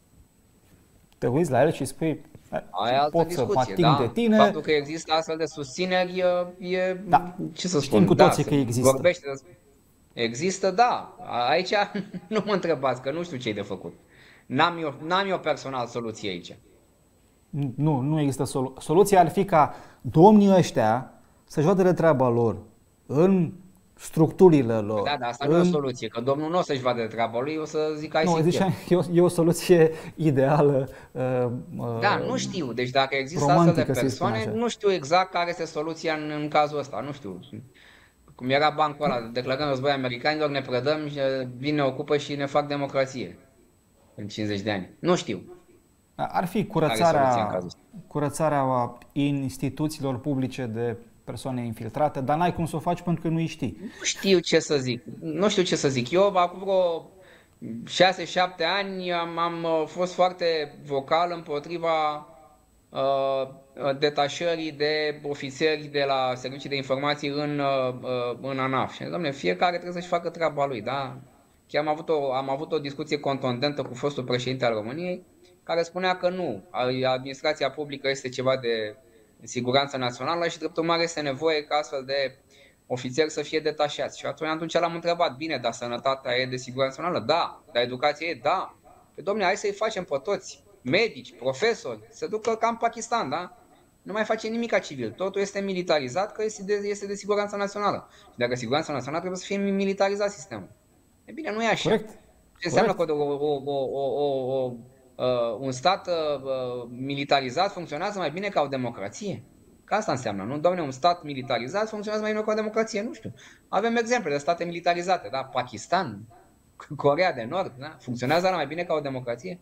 te uiți la el și spui, Aia e altă pot să mă discuție, ating da? de tine. Faptul că există astfel de susțineri e, e Da, ce să știm spun, cu da, toții că se există. vorbește de... Există, da. Aici nu mă întrebați, că nu știu ce e de făcut. N-am eu, n-am eu personal soluție aici. Nu, nu există solu- soluția. Ar fi ca domnii ăștia să-și vadă de treaba lor în structurile lor. Da, dar asta în... nu e o soluție, că domnul nu o să-și vadă de treaba lui, o să zic hai Nu, și ziceam, e, o, e o soluție ideală. Uh, uh, Da, nu știu. Deci dacă există astfel de persoane, nu știu exact care este soluția în, în cazul ăsta. Nu știu. Cum era bancul ăla, declarăm război americanilor, ne predăm, vin, ne ocupă și ne fac democrație în cincizeci de ani. Nu știu. Ar fi curățarea, curățarea instituțiilor publice de persoane infiltrate, dar n-ai cum să o faci pentru că nu îi știi. Nu știu ce să zic. Nu știu ce să zic. Eu acum vreo șase șapte ani am, am fost foarte vocal împotriva uh, detașării de ofițeri de la servicii de informații în, uh, în ANAF. Și, dom'le, fiecare trebuie să-și facă treaba lui, da? Chiar am avut, o, am avut o discuție contundentă cu fostul președinte al României, care spunea că nu, administrația publică este ceva de siguranță națională și drept urmare este nevoie ca astfel de ofițeri să fie detașați. Și atunci, atunci l-am întrebat, bine, dar sănătatea e de siguranță națională? Da. Dar educația e? Da. Păi, dom'le, hai să-i facem pe toți, medici, profesori, se ducă ca în Pakistan, da? Nu mai face nimic ca civil. Totul este militarizat, că este de, este de siguranță națională. Și dacă siguranța națională trebuie să fie militarizat sistemul. E bine, nu e așa. Corect. Ce înseamnă că o, o, o, o, o, o, un stat militarizat funcționează mai bine ca o democrație? Că asta înseamnă, nu? Doamne, un stat militarizat funcționează mai bine ca o democrație? Nu știu. Avem exemple de state militarizate, da? Pakistan, Coreea de Nord, da? Funcționează mai bine ca o democrație?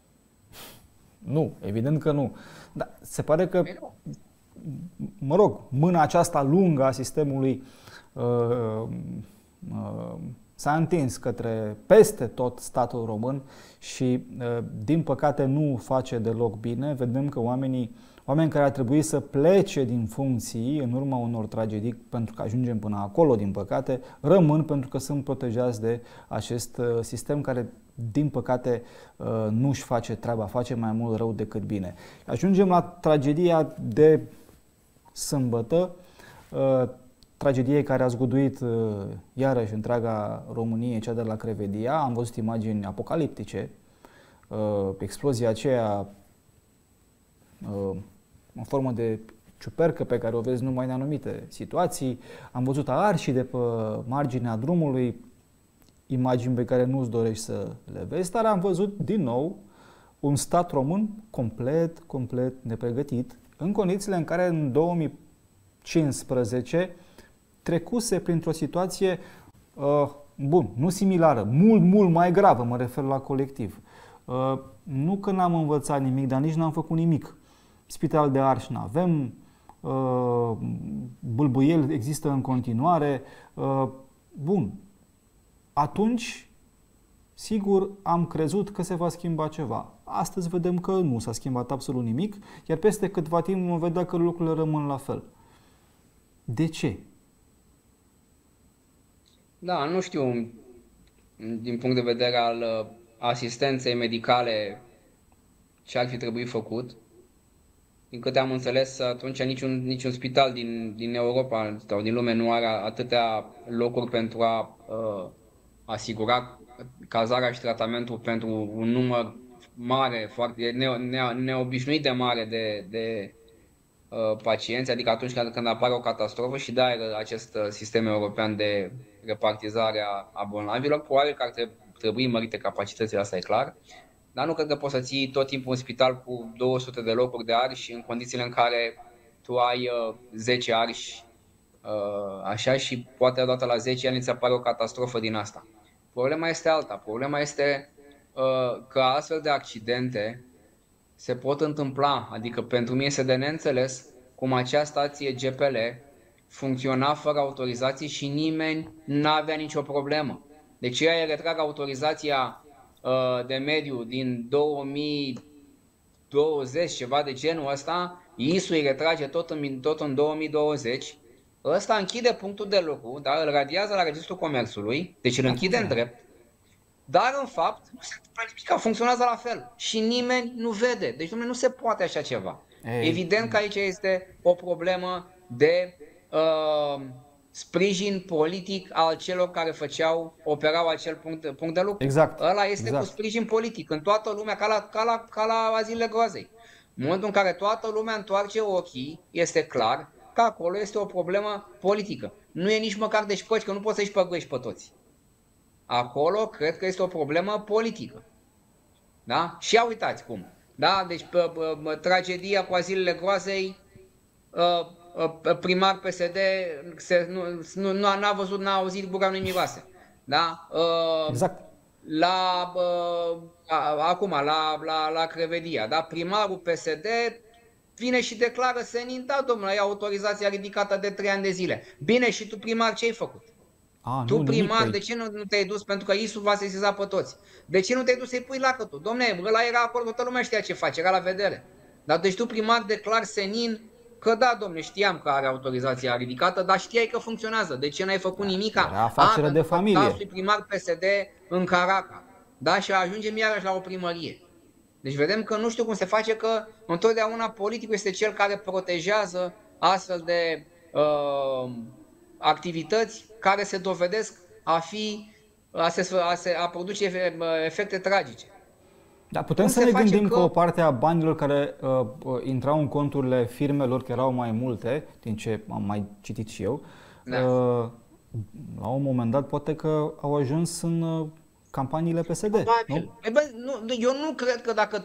Nu, evident că nu. Dar se pare că, mă rog, mâna aceasta lungă a sistemului uh, uh, s-a întins către peste tot statul român și, uh, din păcate, nu face deloc bine. Vedem că oamenii, oameni care ar trebui să plece din funcții în urma unor tragedii, pentru că ajungem până acolo, din păcate, rămân pentru că sunt protejați de acest uh, sistem care, din păcate, nu își face treaba, face mai mult rău decât bine. Ajungem la tragedia de sâmbătă, tragedie care a zguduit iarăși întreaga Românie, cea de la Crevedia. Am văzut imagini apocaliptice, explozia aceea în formă de ciupercă pe care o vezi numai în anumite situații. Am văzut arși de pe marginea drumului. imagini pe care nu-ți dorești să le vezi, dar am văzut din nou un stat român complet, complet nepregătit, în condițiile în care în două mii cincisprezece trecuse printr-o situație, uh, bun, nu similară, mult, mult mai gravă, mă refer la colectiv. Uh, nu că n-am învățat nimic, dar nici n-am făcut nimic. Spital de Arș n-avem, uh, Bâlbuiel există în continuare. Uh, bun, atunci, sigur, am crezut că se va schimba ceva. Astăzi vedem că nu s-a schimbat absolut nimic, iar peste câtva timp vom vedea că lucrurile rămân la fel. De ce? Da, nu știu, din punct de vedere al uh, asistenței medicale, ce ar fi trebuit făcut. Din câte am înțeles, atunci niciun, niciun spital din, din Europa sau din lume nu are atâtea locuri pentru a uh, asigura cazarea și tratamentul pentru un număr mare, foarte ne, ne, neobișnuit de mare de, de uh, pacienți, adică atunci când, când apare o catastrofă și da, acest sistem european de repartizare a, a bolnavilor, probabil că ar trebui mărite capacitățile, asta e clar. Dar nu cred că poți să ții tot timpul un spital cu două sute de locuri de arși în condițiile în care tu ai uh, zece arși uh, așa și poate odată la zece ani îți apare o catastrofă din asta. Problema este alta. Problema este uh, că astfel de accidente se pot întâmpla. Adică pentru mine este de neînțeles cum acea stație G P L funcționa fără autorizație și nimeni n-avea nicio problemă. Deci ei retrag autorizația de mediu din două mii douăzeci, ceva de genul ăsta, I S U îi retrage tot în, tot în două mii douăzeci, ăsta închide punctul de lucru, dar îl radiază la Registrul Comerțului, deci îl închide în drept, dar în fapt nu se întâmplă nimic, funcționează la fel și nimeni nu vede. Deci nu se poate așa ceva. Ei. Evident că aici este o problemă de uh, sprijin politic al celor care făceau, operau acel punct, punct de lucru. Exact. Ăla este exact. cu sprijin politic în toată lumea, ca la, ca la, ca la azilele groazei. În momentul în care toată lumea întoarce ochii, este clar că acolo este o problemă politică. Nu e nici măcar de șpăci, că nu poți să-i șpăguiești pe toți. Acolo cred că este o problemă politică. Da? Și ia uitați cum. Da? Deci p- p- tragedia cu azilele groazei, uh, primar P S D se, nu, nu, n-a văzut, n-a auzit bura nu-i miroase. Da? Exact. La, a, acum, la, la, la Crevedia, da? Primarul P S D vine și declară senin, da, domnule, ai autorizația ridicată de trei ani de zile. Bine, și tu primar ce ai făcut? A, tu nu, primar, nimic, de ce nu, nu te-ai dus? Pentru că I S U va sesiza pe toți. De ce nu te-ai dus să-i pui lacătul? Dom'le, ăla era acolo, toată lumea știa ce face, era la vedere. Dar deci tu primar declar senin că da, domne, știam că are autorizația ridicată, dar știai că funcționează. De ce n-ai făcut nimica? Era afacere A, de familie. Da, primar P S D în Caraca. Da, și ajungem iarăși la o primărie. Deci vedem că nu știu cum se face, că întotdeauna politicul este cel care protejează astfel de uh, activități care se dovedesc a fi, a, se, a, se, a produce efecte tragice. Da, putem Cum să ne gândim că... că o parte a banilor care uh, intrau în conturile firmelor, că erau mai multe, din ce am mai citit și eu, da. uh, la un moment dat poate că au ajuns în uh, campaniile P S D. Nu? E bă, nu, eu nu cred că dacă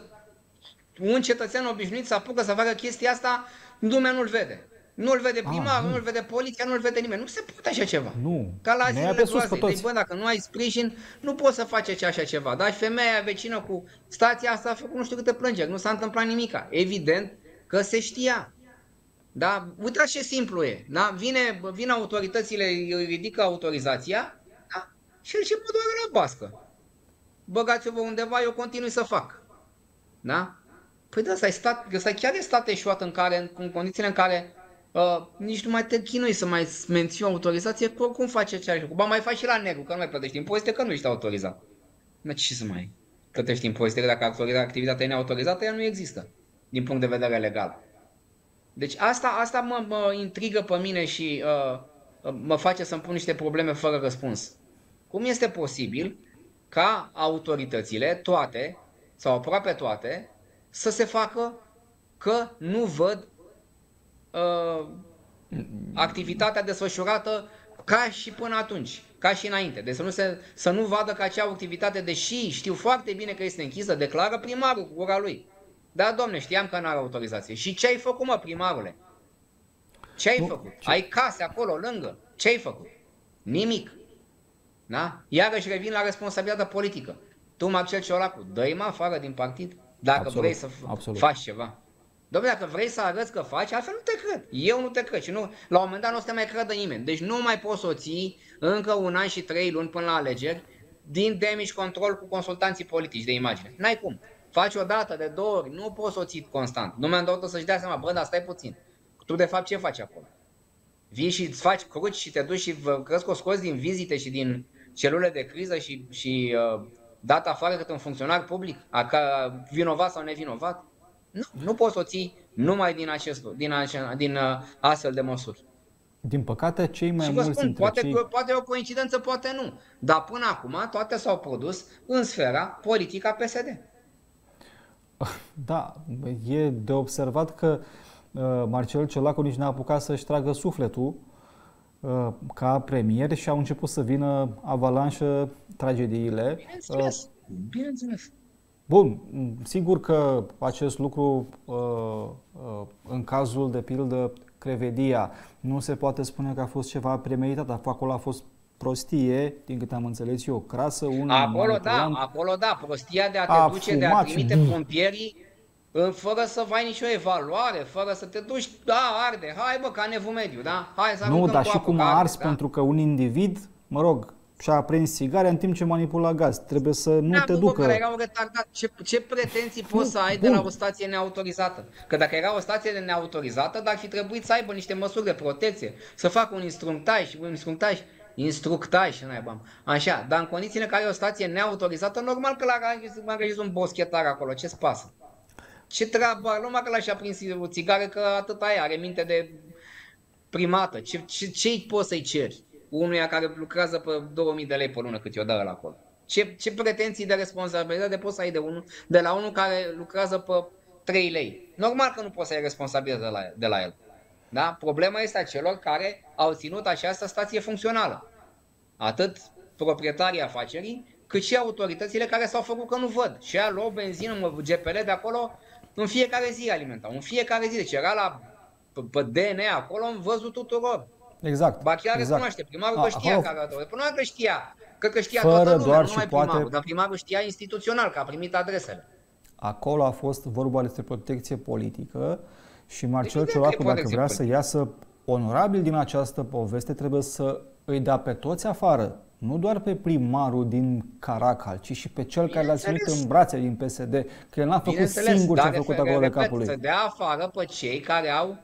un cetățean obișnuit se apucă să facă chestia asta, lumea nu-l vede. Nu-l vede primarul, nu. nu-l vede poliția, nu-l vede nimeni. Nu se poate așa ceva. Nu. Ca la zilele groazei. Deci, bă, dacă nu ai sprijin, nu poți să faci așa ceva. Dar și femeia vecină cu stația asta a făcut nu știu câte plângeri. Nu s-a întâmplat nimica. Evident că se știa. Da? Uitați ce simplu e. Da? Vine, vin autoritățile, îi ridică autorizația, da? Și el ce mă doare la bască. Băgați-vă undeva, eu continui să fac. Da? Păi da, ăsta, stat, ăsta chiar e stat eșuat în, care, în condițiile în care Uh, nici nu mai te chinui să mai menții o autorizație, cum face ce ai făcut? Ba mai faci și la negru, că nu mai plătești impozite, că nu ești autorizat. Dar ce să mai plătești impozite, că dacă activitatea e neautorizată, ea nu există, din punct de vedere legal. Deci asta, asta mă, mă intrigă pe mine și uh, mă face să-mi pun niște probleme fără răspuns. Cum este posibil ca autoritățile, toate, sau aproape toate, să se facă că nu văd Uh, activitatea desfășurată Ca și până atunci, ca și înainte. Deci să nu, se, să nu vadă că acea activitate, deși știu foarte bine că este închisă, declară primarul cu gura lui. Da, domne, știam că n-are autorizație. Și ce ai făcut, mă, primarule? Ce ai făcut? Ce? Ai case acolo, lângă. Ce ai făcut? Nimic. Da? Iarăși revin la responsabilitatea politică. Tu, Marcel Ciolacu, dă-i mă afară din partid dacă absolut, vrei să absolut. faci ceva. Dom'le, dacă vrei să arăți că faci, altfel nu te cred. Eu nu te cred și nu, la un moment dat nu o să te mai credă nimeni. Deci nu mai poți să o ții încă un an și trei luni până la alegeri din damage control cu consultanții politici de imagine. N-ai cum. Faci o dată, de două ori, nu poți să o ții constant. Nu mi-am dat să-și dea seama, bă, dar stai puțin. Tu de fapt ce faci acolo? Vii și îți faci cruci și te duci și crezi că o scoți din vizite și din celule de criză și, și uh, dat afară cât un funcționar public, ca vinovat sau nevinovat? Nu, nu poți să o ții numai din, acest, din, acest, din uh, astfel de măsuri. Din păcate, cei mai și mulți spun, dintre poate, cei... poate e o coincidență, poate nu. Dar până acum toate s-au produs în sfera politică a P S D. Da, e de observat că uh, Marcel Ciolacu nici n-a apucat să-și tragă sufletul uh, ca premier și au început să vină avalanșă tragediile. Bineînțeles, uh, bineînțeles. Bun, sigur că acest lucru, în cazul de pildă Crevedia, nu se poate spune că a fost ceva premeditat, acolo a fost prostie, din câte am înțeles eu, crasă, una acolo da, acolo da, prostia de a te a duce, fumat, de a trimite pompierii fără să ai nicio evaluare, fără să te duci, da, arde, hai bă, ca Nevu Mediu, da? Hai să nu, dar și cum a ars, da? Pentru că un individ, mă rog, și-a aprins țigare în timp ce manipula gaz. Trebuie să nu da, te ducă... Că erau retardat. Ce, ce pretenții poți să ai bun. de la o stație neautorizată? Că dacă era o stație neautorizată, dar ar fi trebuit să aibă niște măsuri de protecție, să facă un instructaj, un instructaj, instructaj, așa, dar în condițiile în care e o stație neautorizată, normal că l-a angajat un boschetar acolo, ce-ți pasă? Ce treabă, numai că l-a aprins o țigară, că atât aia, are minte de primată. Ce, ce, ce-i poți să-i ceri? Unuia care lucrează pe două mii de lei pe lună cât i-o dă la acolo. Ce, ce pretenții de responsabilitate poți să ai de, unul, de la unul care lucrează pe trei lei? Normal că nu poți să ai responsabilitate de la, de la el. Da? Problema este a celor care au ținut această stație funcțională. Atât proprietarii afacerii, cât și autoritățile care s-au făcut că nu văd. Și aia luau benzină, G P L de acolo, în fiecare zi alimentau. În fiecare zi. Deci era la, pe, pe D N A acolo, în văzut tuturor. Exact. Ba chiar exact. recunoaște, primarul că știa că arată. Până că știa, cred că știa Fără toată lumea, doar nu numai poate... primarul, dar primarul știa instituțional că a primit adresele. Acolo a fost vorba despre protecție politică și Marcel Ciolacu, dacă vrea să iasă onorabil din această poveste, trebuie să îi dea pe toți afară. Nu doar pe primarul din Caracal, ci și pe cel care l-a ținut în brațe din P S D, că el n-a făcut singur ce a făcut acolo de capul lui. Să dea afară pe cei care au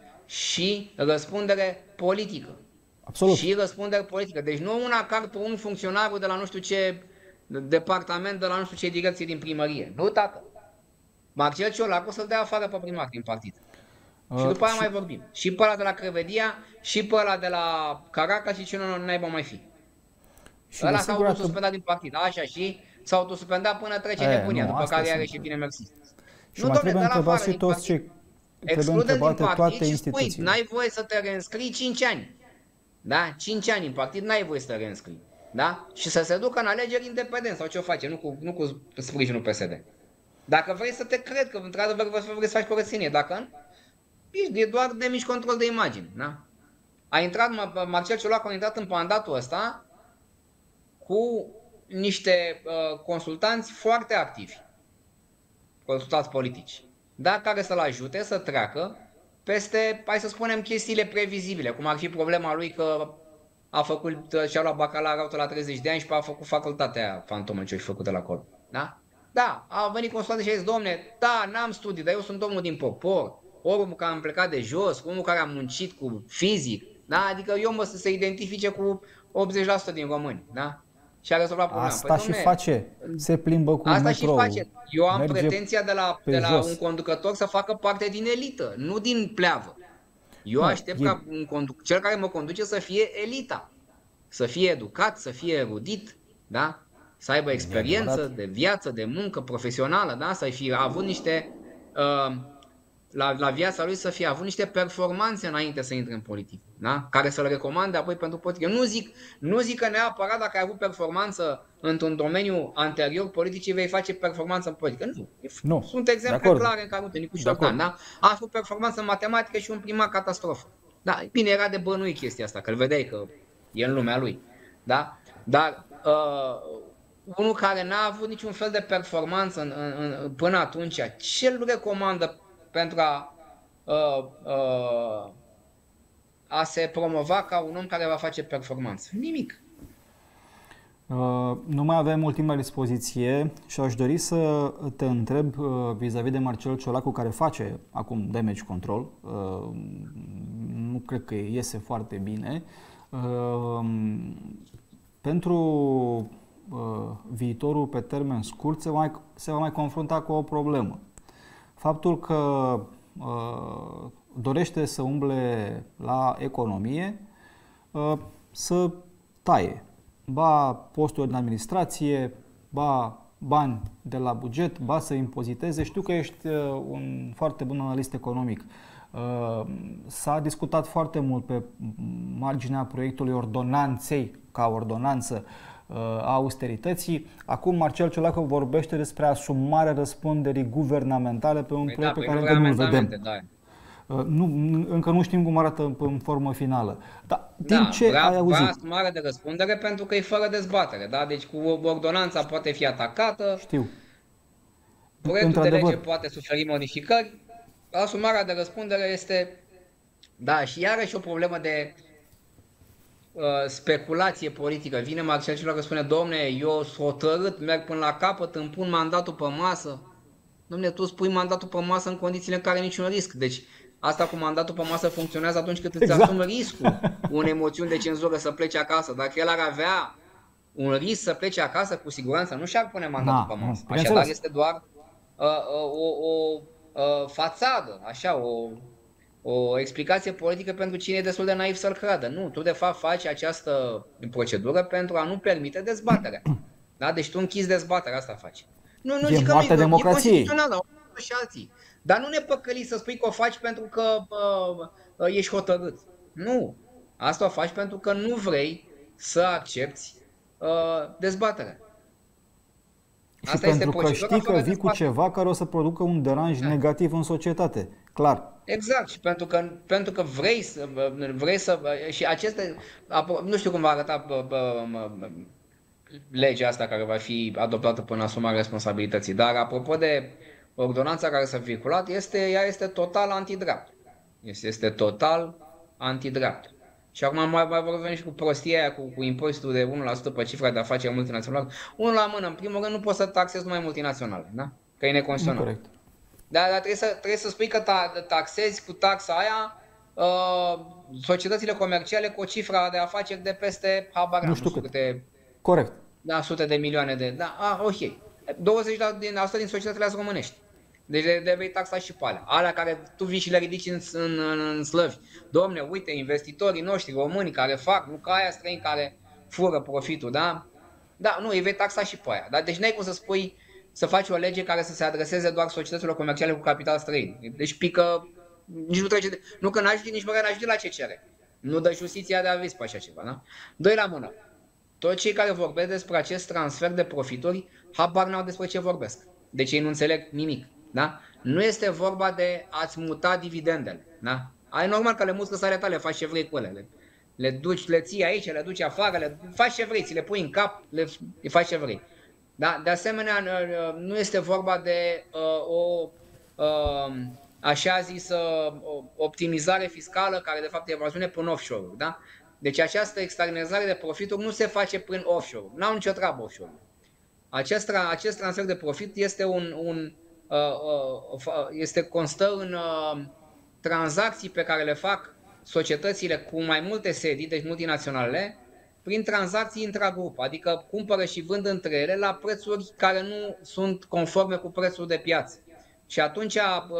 și răspundere politică. Absolut. Și răspundere politică. Deci nu una car pe un funcționar de la nu știu ce departament, de la nu știu ce direcție din primărie. Nu, tată. Marcel Ciolacu să-l dea afară pe primar din partid. Uh, și după aia și... mai vorbim. Și pe ăla de la Crevedia, și pe ăla de la Caracal și cine nu naiba mai fi. Și ăla s-a autosuspendat din partid. Așa și s-a autosuspendat până trece e, nebunia, nu, după care are și bine mersi. Și nu, mai trebuie întrebat și toți cei... Exclude din partid și spui, n-ai voie să te reînscrii cinci ani. Da? cinci ani în partid, n-ai voie să te reînscrii. Da? Și să se ducă în alegeri independent sau ce o face, nu cu, nu cu sprijinul P S D. Dacă vrei să te cred că într-adevăr vrei să faci curățenie, dacă nu, e doar de mici control de imagine. Da? A intrat, Marcel Ciolacu a intrat în mandatul ăsta cu niște uh, consultanți foarte activi, consultanți politici, da? Care să-l ajute să treacă peste, hai să spunem, chestiile previzibile, cum ar fi problema lui că a făcut, și-a luat bacalaureatul la treizeci de ani și a făcut facultatea fantomă ce-a făcut de la acolo. Da? Da, a venit consultantul și a zis, domne, da, n-am studii, dar eu sunt omul din popor, omul care am plecat de jos, omul care a muncit cu fizic, da? Adică eu mă să se identifice cu optzeci la sută din români, da? Și a rezolvat problema. Asta păi, și domne, face, se plimbă cu asta metrou. Și face. Eu am pretenția de la, de la un conducător să facă parte din elită, nu din pleavă. Eu nu, aștept e... ca un conduc, cel care mă conduce să fie elita, să fie educat, să fie erudit, da? Să aibă experiență de viață, de muncă profesională, da? Să fie avut niște uh, la, la viața lui să fie avut niște performanțe înainte să intre în politică, da? Care să-l recomande apoi pentru politică. Nu zic, nu zic că neapărat dacă ai avut performanță într-un domeniu anterior politicii vei face performanță în politică. Nu. Nu. Sunt exemple clare în care, uite, Nicu Șordan, da? A avut performanță în matematică și un primar catastrofă. Da, bine, era de bănuit chestia asta, că îl vedeai că e în lumea lui. Da? Dar uh, unul care n-a avut niciun fel de performanță în, în, în, până atunci, ce îl recomandă pentru a, uh, uh, a se promova ca un om care va face performanță? Nimic. Uh, nu mai avem mult timp la dispoziție și aș dori să te întreb uh, vis-a-vis de Marcel Ciolacu, care face acum damage control. Uh, nu cred că iese foarte bine. Uh, pentru uh, viitorul pe termen scurt se, mai, se va mai confrunta cu o problemă. Faptul că uh, dorește să umble la economie, uh, să taie ba posturi în administrație, ba bani de la buget, ba să impoziteze. Știu că ești un foarte bun analist economic. S-a discutat foarte mult pe marginea proiectului ordonanței, ca ordonanță a austerității. Acum Marcel Ciolacu vorbește despre asumarea răspunderii guvernamentale pe un păi proiect da, pe care încă nu-l vedem. Da. Nu, încă nu știm cum arată în formă finală. Dar din da, ce vrea, ai auzit? Vrea asumare de răspundere pentru că e fără dezbatere. Da? Deci cu ordonanța poate fi atacată. Știu. Proiectul de lege poate suferi modificări. Asumarea de răspundere este... Da, și iarăși o problemă de uh, speculație politică. Vine Marcel Ciolacu că spune: domne, eu sunt hotărât, merg până la capăt, îmi pun mandatul pe masă. Domne, tu spui mandatul pe masă în condițiile în care niciun risc. Deci asta cu mandatul pe masă funcționează atunci când îți exact. asumi riscul unei moțiuni de cenzură să plece acasă. Dacă el ar avea un risc să plece acasă, cu siguranță nu și-ar pune mandatul da, pe masă. Așadar este doar uh, uh, o, o uh, fațadă, așa, o, o explicație politică pentru cine e destul de naiv să-l creadă. Nu, tu de fapt faci această procedură pentru a nu permite dezbaterea. Da? Deci tu închizi dezbaterea, asta faci. Nu, nu e zic că moartea nu, democrației. E constituțională, și alții. Dar nu ne păcăli să spui că o faci pentru că uh, uh, ești hotărât. Nu. Asta o faci pentru că nu vrei să accepti uh, dezbaterea. Și asta pentru că știi că vii cu ceva care o să producă un deranj da. negativ în societate. Clar. Exact. Și pentru că, pentru că vrei să... Vrei să și aceste... Nu știu cum va arăta legea asta care va fi adoptată până asumarea responsabilității. Dar apropo de ordonanța care s-a vehiculat, este, ea este total antidreaptă. Este, este total antidreaptă. Și acum mai, mai vorbim și cu prostia aia, cu, cu impozitul de unu la sută pe cifra de afaceri multinaționale. Unul la mână, în primul rând, nu poți să taxezi numai multinaționale, da? Că e neconstituțional. Corect. Dar, dar trebuie, să, trebuie să spui că ta, taxezi cu taxa aia uh, societățile comerciale cu o cifră de afaceri de peste, habar nu știu cât. Câte, Corect. Da, sute de milioane de... Da, ah, ok. douăzeci la sută din societățile astea românești. Deci de, de vei taxa și pe alea. Alea care tu vii și le ridici în, în, în, în slăvi. Domne, uite, investitorii noștri români care fac, nu ca aia străini care fură profitul, da? Da, nu, îi vei taxa și pe aia. Da? Deci n-ai cum să spui, să faci o lege care să se adreseze doar societăților comerciale cu capital străin. Deci pică, nici nu trece de... Nu că n-ajunge, nici măcar n-ajunge la ce cere. Nu dă justiția de aviz pe așa ceva, da? Doi la mână. Toți cei care vorbesc despre acest transfer de profituri, habar n-au despre ce vorbesc. Deci ei nu înțeleg nimic. Da? Nu este vorba de a-ți muta dividendele. Da? Ai normal că le muți sale tale, faci ce vrei cu ele. Le, le duci, le ții aici, le duci afară, le faci ce vrei, ți le pui în cap, le, le faci ce vrei. Da? De asemenea, nu este vorba de uh, o uh, așa zisă optimizare fiscală, care de fapt e evaziune prin offshore-uri. Da? Deci această externalizare de profituri nu se face prin offshore. N-au nicio treabă offshore. Acest, acest transfer de profit este un, un uh, uh, este constă în uh, tranzacții pe care le fac societățile cu mai multe sedii, deci multinaționale, prin tranzacții intragrup, adică cumpără și vând între ele la prețuri care nu sunt conforme cu prețul de piață. Și atunci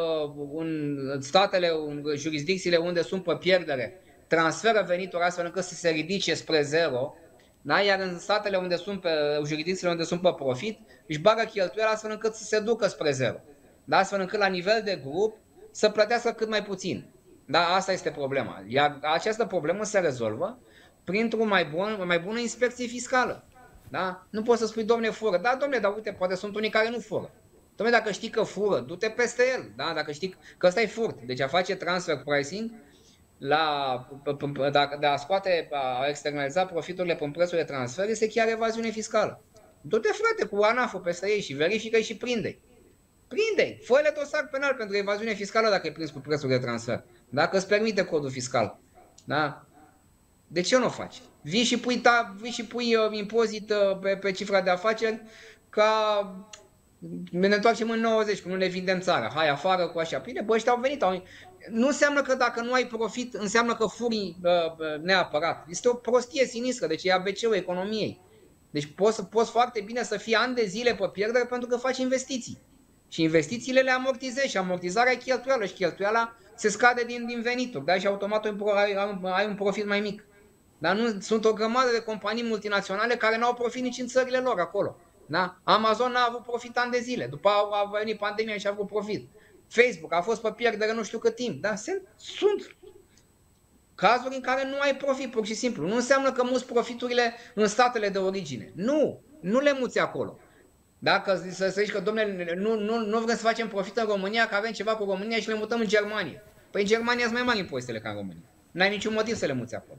în statele, în jurisdicțiile unde sunt pe pierdere, transferă venituri astfel încât să se ridice spre zero, da? Iar în statele unde sunt pe jurisdicțiile unde sunt pe profit, își bagă cheltuieli astfel încât să se ducă spre zero. Da? Astfel încât la nivel de grup să plătească cât mai puțin. Da, asta este problema. Iar această problemă se rezolvă printr-o mai, bun, mai bună inspecție fiscală. Da? Nu poți să spui, domne, fură. Da, domne, dar uite, poate sunt unii care nu fură. Domne, dacă știi că fură, du-te peste el. Da? Dacă știi că ăsta e furt. Deci a face transfer pricing, la, de a scoate, a externaliza profiturile pe prețul de transfer, este chiar evaziune fiscală. Du-te, frate, cu ANAF-ul peste ei și verifică-i și prinde-i. Prinde-i, fă-le dosar penal pentru evaziune fiscală dacă e prins cu prețul de transfer. Dacă îți permite codul fiscal. Da? De ce nu o faci? Vii și pui, ta, vii și pui uh, impozit uh, pe, pe cifra de afaceri ca... Ne întoarcem în nouăzeci, că nu le vindem țara. Hai afară cu așa. Bine, bă, ăștia au venit. Au... Nu înseamnă că dacă nu ai profit, înseamnă că furi uh, neapărat. Este o prostie sinistră, deci e A B C-ul economiei. Deci poți, poți foarte bine să fii ani de zile pe pierdere pentru că faci investiții. Și investițiile le amortizezi și amortizarea e cheltuială și cheltuiala se scade din, din venituri. Da? Și automat ai, ai un profit mai mic. Dar nu, sunt o grămadă de companii multinaționale care n-au profit nici în țările lor acolo. Da? Amazon n-a avut profit ani de zile, după a venit pandemia și a avut profit. Facebook a fost pe pierdere nu știu cât timp. Da? Sunt cazuri în care nu ai profit, pur și simplu. Nu înseamnă că muți profiturile în statele de origine. Nu, nu le muți acolo. Dacă să, să zici că, domnule, nu, nu, nu vrem să facem profit în România, că avem ceva cu România și le mutăm în Germania. Păi în Germania sunt mai mari impozitele ca în România. N-ai niciun motiv să le muți acolo.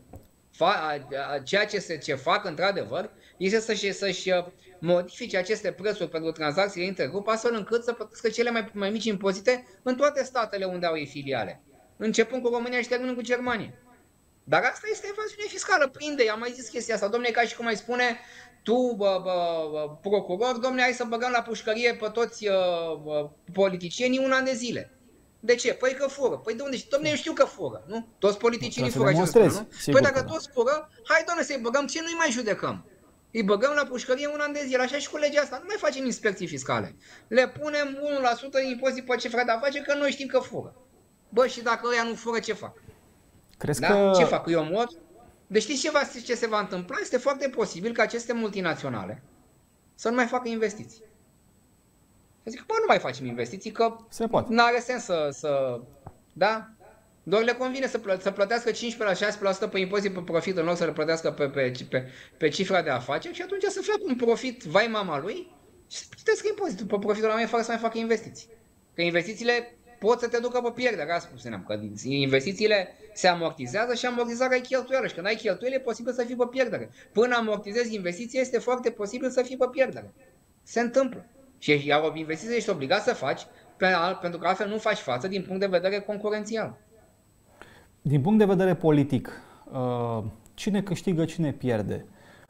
Ceea ce, se, ce fac, într-adevăr, este să-și, să-și modifice aceste prețuri pentru tranzacțiile intergrup, astfel încât să plătească cele mai, mai mici impozite în toate statele unde au ei filiale. Începând cu România și terminând cu Germania. Dar asta este evaziune fiscală, prinde, am mai zis chestia asta. Dom'le, ca și cum ai spune tu, bă, bă, procuror, dom'le, hai să băgăm la pușcărie pe toți bă, politicienii un an de zile. De ce? Păi că fură. Păi de unde? Dom'le, eu știu că fură, nu? Toți politicienii fură, ce spun, nu? Păi dacă toți fură, hai, dom'le, să-i băgăm, ce nu-i mai judecăm? Îi băgăm la pușcărie un an de zile, așa și cu legea asta. Nu mai facem inspecții fiscale. Le punem unu la sută impozit pe cifra de afaceri, că noi știm că fură. Bă, și dacă ăia nu fură, ce fac? Crezi da? că... Ce fac? Eu mor? Deci știți ce, va, ce se va întâmpla? Este foarte posibil ca aceste multinaționale să nu mai facă investiții. Să zic, bă, nu mai facem investiții, că nu are sens să, să... Da? Doar le convine să, plă, să plătească cincisprezece la șaisprezece la sută pe impozit pe profit în loc să le plătească pe, pe, pe, pe cifra de afaceri și atunci să facă un profit, vai mama lui, și să plătească impozitul pe profitul la mai fără să mai facă investiții. Că investițiile pot să te ducă pe pierdere, asta spuneam, că investițiile se amortizează și amortizarea e cheltuială și când ai cheltuieli e posibil să fii pe pierdere. Până amortizezi investiția este foarte posibil să fii pe pierdere. Se întâmplă. Și iar o investiție ești obligat să faci pentru că altfel nu faci față din punct de vedere concurențial. Din punct de vedere politic, cine câștigă, cine pierde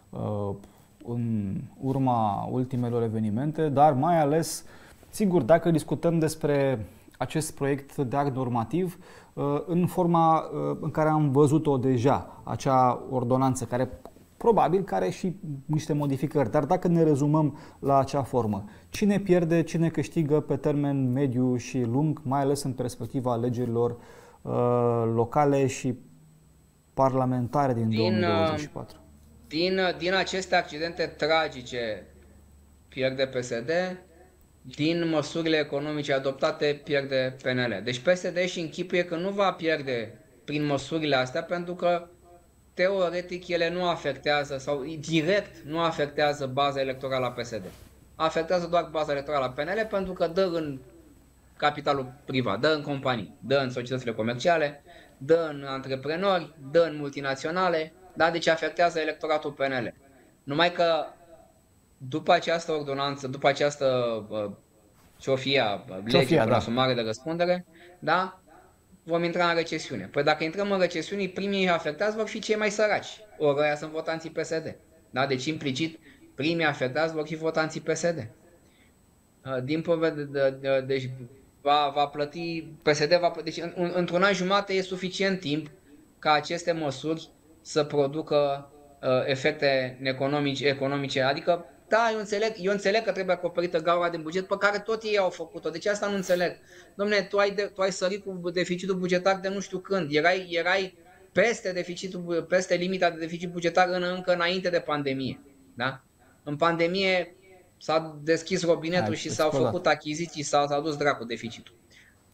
în urma ultimelor evenimente, dar mai ales, sigur, dacă discutăm despre acest proiect de act normativ în forma în care am văzut-o deja, acea ordonanță care probabil că are și niște modificări, dar dacă ne rezumăm la acea formă, cine pierde, cine câștigă pe termen mediu și lung, mai ales în perspectiva alegerilor locale și parlamentare din, din două mii douăzeci și patru? Din, din aceste accidente tragice pierde P S D, din măsurile economice adoptate pierde P N L. Deci P S D și închipuie că nu va pierde prin măsurile astea pentru că teoretic ele nu afectează sau direct nu afectează baza electorală a P S D. Afectează doar baza electorală a P N L pentru că dă în capitalul privat, dă în companii, dă în societățile comerciale, dă în antreprenori, dă în multinaționale, da? Deci afectează electoratul P N L. Numai că după această ordonanță, după această uh, Sofia, lege cu asumare de răspundere, da? Vom intra în recesiune. Păi dacă intrăm în recesiune, primii afectați vor fi cei mai săraci. Ori ăia sunt votanții P S D. Da? Deci implicit, primii afectați vor fi votanții P S D. Uh, din povede, de, de, deci va, va plăti, P S D va plăti, deci în, într-un an jumate e suficient timp ca aceste măsuri să producă uh, efecte economice, economice, adică da, eu înțeleg, eu înțeleg că trebuie acoperită gaura din buget pe care tot ei au făcut-o, deci asta nu înțeleg. Dom'le, tu ai, de, tu ai sărit cu deficitul bugetar de nu știu când, erai, erai peste, deficitul, peste limita de deficit bugetar în, încă înainte de pandemie. Da? În pandemie s-a deschis robinetul Hai, și s-au făcut achiziții, s-a, s-a dus dracu deficitul.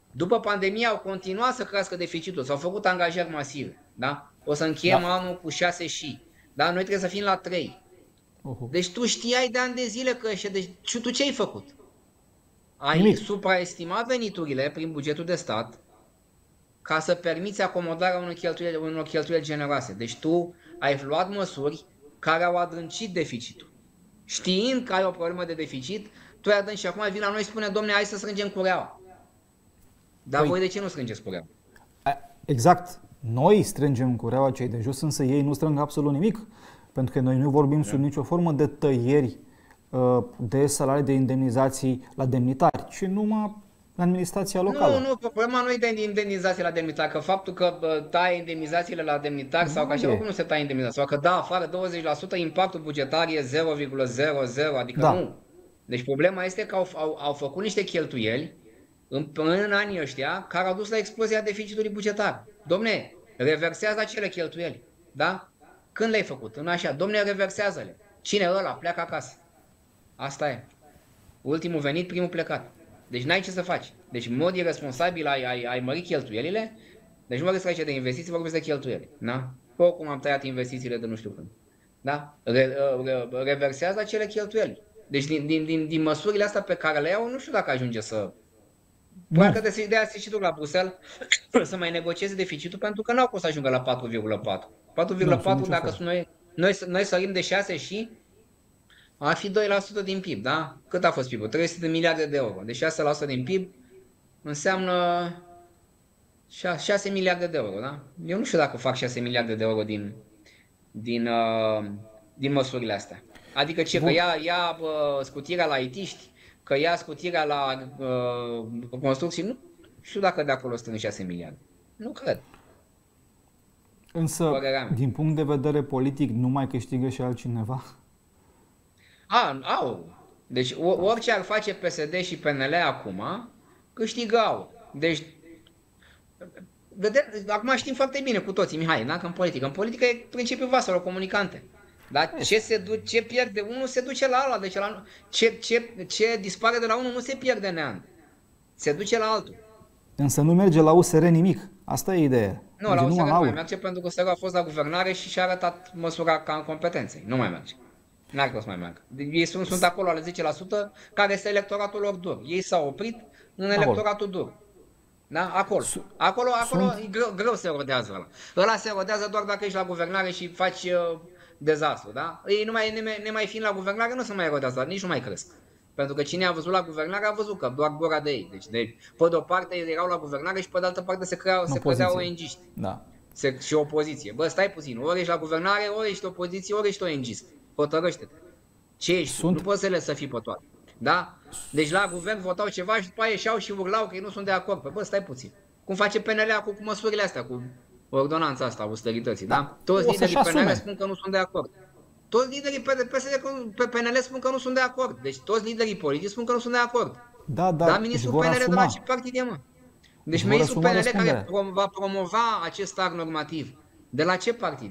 După pandemie au continuat să crească deficitul, s-au făcut angajări masive. Da? O să încheiem da. anul cu șase și. Da? Noi trebuie să fim la trei. Uh-huh. Deci tu știai de ani de zile că... Deci, și tu ce ai făcut? Ai Nimic. supraestimat veniturile prin bugetul de stat ca să permiți acomodarea unor cheltuieli, unor cheltuieli generoase. Deci tu ai luat măsuri care au adâncit deficitul. Știind că ai o problemă de deficit, tu ai adâncit și acum vin la noi și spune, domne, hai să strângem cureaua. Dar păi, voi de ce nu strângeți cureaua? Exact. Noi strângem cureaua, cei de jos, însă ei nu strâng absolut nimic. Pentru că noi nu vorbim da. sub nicio formă de tăieri de salarii, de indemnizații la demnitari, ci numai administrația locală. Nu, nu, problema nu e de indemnizații la demnitari, că faptul că tai indemnizațiile la demnitari sau că așa nu se taie indemnizații, sau că da, afară douăzeci la sută impactul bugetar e zero virgulă zero zero, adică da. nu. Deci problema este că au, au, au făcut niște cheltuieli în, în anii ăștia care au dus la explozia deficitului bugetar. Domne, reversează acele cheltuieli, da? Când le-ai făcut? În așa, domne, reversează-le. Cine ăla? Pleacă acasă. Asta e. Ultimul venit, primul plecat. Deci n-ai ce să faci. Deci în mod irresponsabil ai, ai, ai mărit cheltuielile. Deci nu vorbesc aici de investiții, vorbesc de cheltuieli. Da? Oricum am tăiat investițiile de nu știu când. Da? Re, re, reversează acele cheltuieli. Deci din, din, din, din măsurile astea pe care le iau, nu știu dacă ajunge să... Probabil că de, de aia și tu la Bruxelles să mai negocieze deficitul, pentru că n-au cum să ajungă la patru virgulă patru. patru virgulă patru dacă sunt noi, noi, noi sărim de șase și ar fi doi la sută din P I B, da? Cât a fost P I B-ul? trei sute de miliarde de euro. Deci șase la sută din P I B înseamnă șase miliarde de euro, da? Eu nu știu dacă fac șase miliarde de euro din, din, uh, din măsurile astea. Adică ce, că ia, ia uh, scutirea la itiști, că ia scutirea la uh, construcții, nu știu dacă de acolo strâng șase miliarde. Nu cred. Însă, din punct de vedere politic, nu mai câștigă și altcineva? A, au. Deci orice ar face P S D și P N L acum, câștigau. Deci, vedem, acum știm foarte bine cu toții, Mihai, da? Că în politică. În politică e principiul vaselor comunicante. Dar ce, se du- ce pierde unul se duce la ala. Deci la, ce, ce, ce dispare de la unul nu se pierde neant. Se duce la altul. Însă nu merge la U S R nimic. Asta e ideea. Nu, la U S R nu mai merge pentru că U S R a fost la guvernare și și-a arătat măsura ca în competenței. Nu mai merge. N-ar cum să mai meargă. Ei sunt, sunt acolo ale zece la sută care este electoratul lor dur. Ei s-au oprit în electoratul dur. Da? Acolo. Acolo, acolo sunt... e greu, greu se rodează ăla. Ăla se rodează doar dacă ești la guvernare și faci uh, dezastru. Da? Ei numai, nemai, nemai fiind la guvernare nu se mai rodează, nici nu mai cresc. Pentru că cine a văzut la guvernare a văzut că doar gura de ei. Deci de, pe de o parte erau la guvernare și pe de altă parte se, crea, se credeau O N G-ști. Da. Se, și opoziție. Bă, stai puțin. Ori ești la guvernare, ori ești opoziție, ori ești O N G-ist. Hotărăște-te. Ce ești? Sunt... Nu poți să le să fii pe toate. Da? Deci la guvern votau ceva și după aia ieșeau și urlau că ei nu sunt de acord. Păi bă, stai puțin. Cum face P N L acum cu măsurile astea, cu ordonanța asta, austerității, da? da? Toți liderii P N L spun că nu sunt de acord. Toți liderii pe P N L spun că nu sunt de acord. Deci toți liderii politici spun că nu sunt de acord. Da, da. Dar ministrul P N L de la ce partid e, mă? Deci ministrul P N L care va promova acest act normativ, de la ce partid?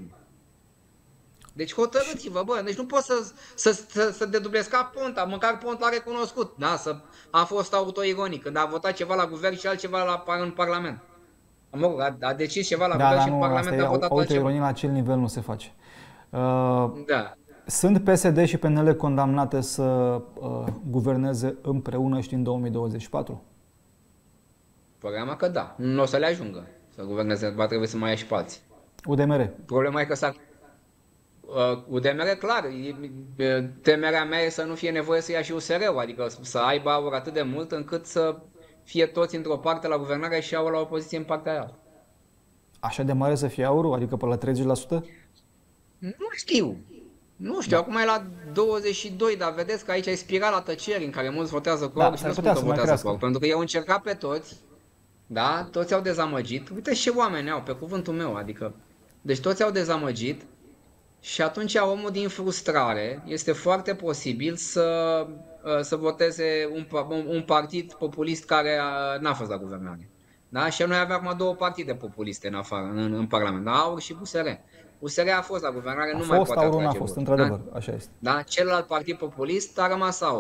Deci hotărâți-vă, bă, deci nu pot să, să, să, să dedublesc ca Ponta, măcar Ponta l-a recunoscut, da, să, a fost autoironic, când a votat ceva la guvern și altceva la, în Parlament. Mă rog, a, a decis ceva la da, guvern da, și nu, în Parlament a votat altceva. Autoironie la acel nivel nu se face. Uh, da. Sunt P S D și P N L condamnate să uh, guverneze împreună și în două mii douăzeci și patru? Problema că da, nu o să le ajungă să guverneze, va trebui să mai ia și pe alții. U D M R? Problema e că s-ar... Uh, U D M R, clar, temerea mea e să nu fie nevoie să ia și U S R-ul, adică să aibă aur atât de mult încât să fie toți într-o parte la guvernare și aur la opoziție în partea aia. Așa de mare să fie aurul? Adică pe la treizeci la sută? Nu știu. Nu știu, da. Acum e la douăzeci și doi, dar vedeți că aici e spirala tăcerii în care mulți votează cu aur da, și nu spun că votează cu aur, pentru că i-au încercat pe toți, da, toți au dezamăgit. Uite ce oameni au, pe cuvântul meu, adică, deci toți au dezamăgit. Și atunci omul din frustrare este foarte posibil să, să voteze un, un partid populist care n-a fost la guvernare. Da? Și noi aveam acum două partide populiste în afară, în, în Parlament, da? Aur și U S R. U S R a fost la guvernare, a nu fost, mai poate aurul n-a fost, într-adevăr, da? Așa este. Da? Celălalt partid populist a rămas aur.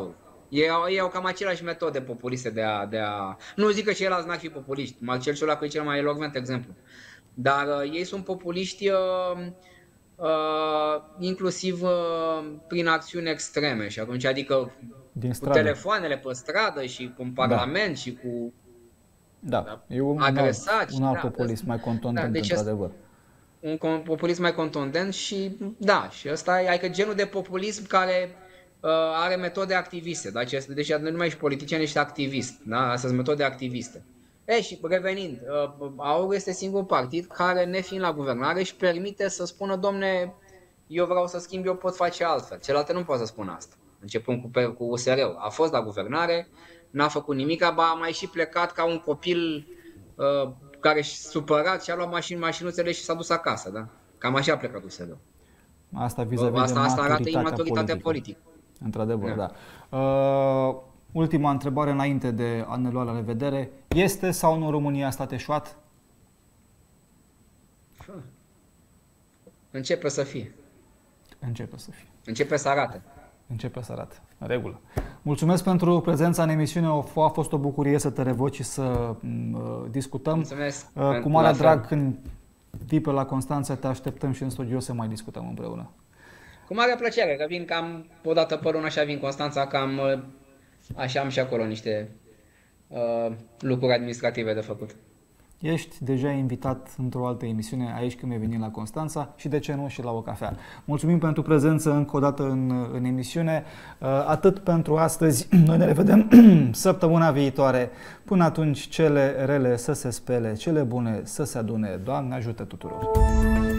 Ei au, ei au cam aceleași metode populiste de a, de a... Nu zic că ceilalți n-ar fi populiști, Marcel Ciolacu e cel mai elocvent exemplu. Dar uh, ei sunt populiști uh, uh, inclusiv uh, prin acțiuni extreme și atunci adică Din cu telefoanele pe stradă și cu un parlament da. și cu da, da. E un agresați. Alt, un alt da, populism mai contundent, da, deci într-adevăr. Un populism mai contundent și da, și ăsta e adică genul de populism care uh, are metode activiste, da? Deci nu numai și politician, ești activist, da? Astea sunt metode activiste. E, și revenind, uh, A U R este singurul partid care, nefiind la guvernare, își permite să spună, domne, eu vreau să schimb, eu pot face altfel. Celelalte nu pot să spună asta. Începând cu, cu U S R-ul. A fost la guvernare, n-a făcut nimic, ba a mai și plecat ca un copil uh, care și supărat și a luat mașini, mașinuțele și s-a dus acasă, da? Cam așa a plecat U S R-ul. Asta vis-a-vis asta, de asta arată imaturitatea politică. Într-adevăr, da. da. Uh, ultima întrebare înainte de a ne lua la revedere. Este sau nu România stat eșuat? Începe să fie. Începe să fie. Începe să arate. Începe să arate. În regulă. Mulțumesc pentru prezența în emisiune. A fost o bucurie să te revăd și să uh, discutăm. Mulțumesc. Uh, cu mare drag, când vii pe la Constanța, te așteptăm și în studio să mai discutăm împreună. Cu mare plăcere, că vin cam o dată pe lună, așa vin Constanța, cam așa am și acolo niște uh, lucruri administrative de făcut. Ești deja invitat într-o altă emisiune aici când mi-ai venit la Constanța și de ce nu și la o cafea. Mulțumim pentru prezență încă o dată în, în emisiune. Atât pentru astăzi. Noi ne revedem săptămâna viitoare. Până atunci, cele rele să se spele, cele bune să se adune. Doamne ajută tuturor!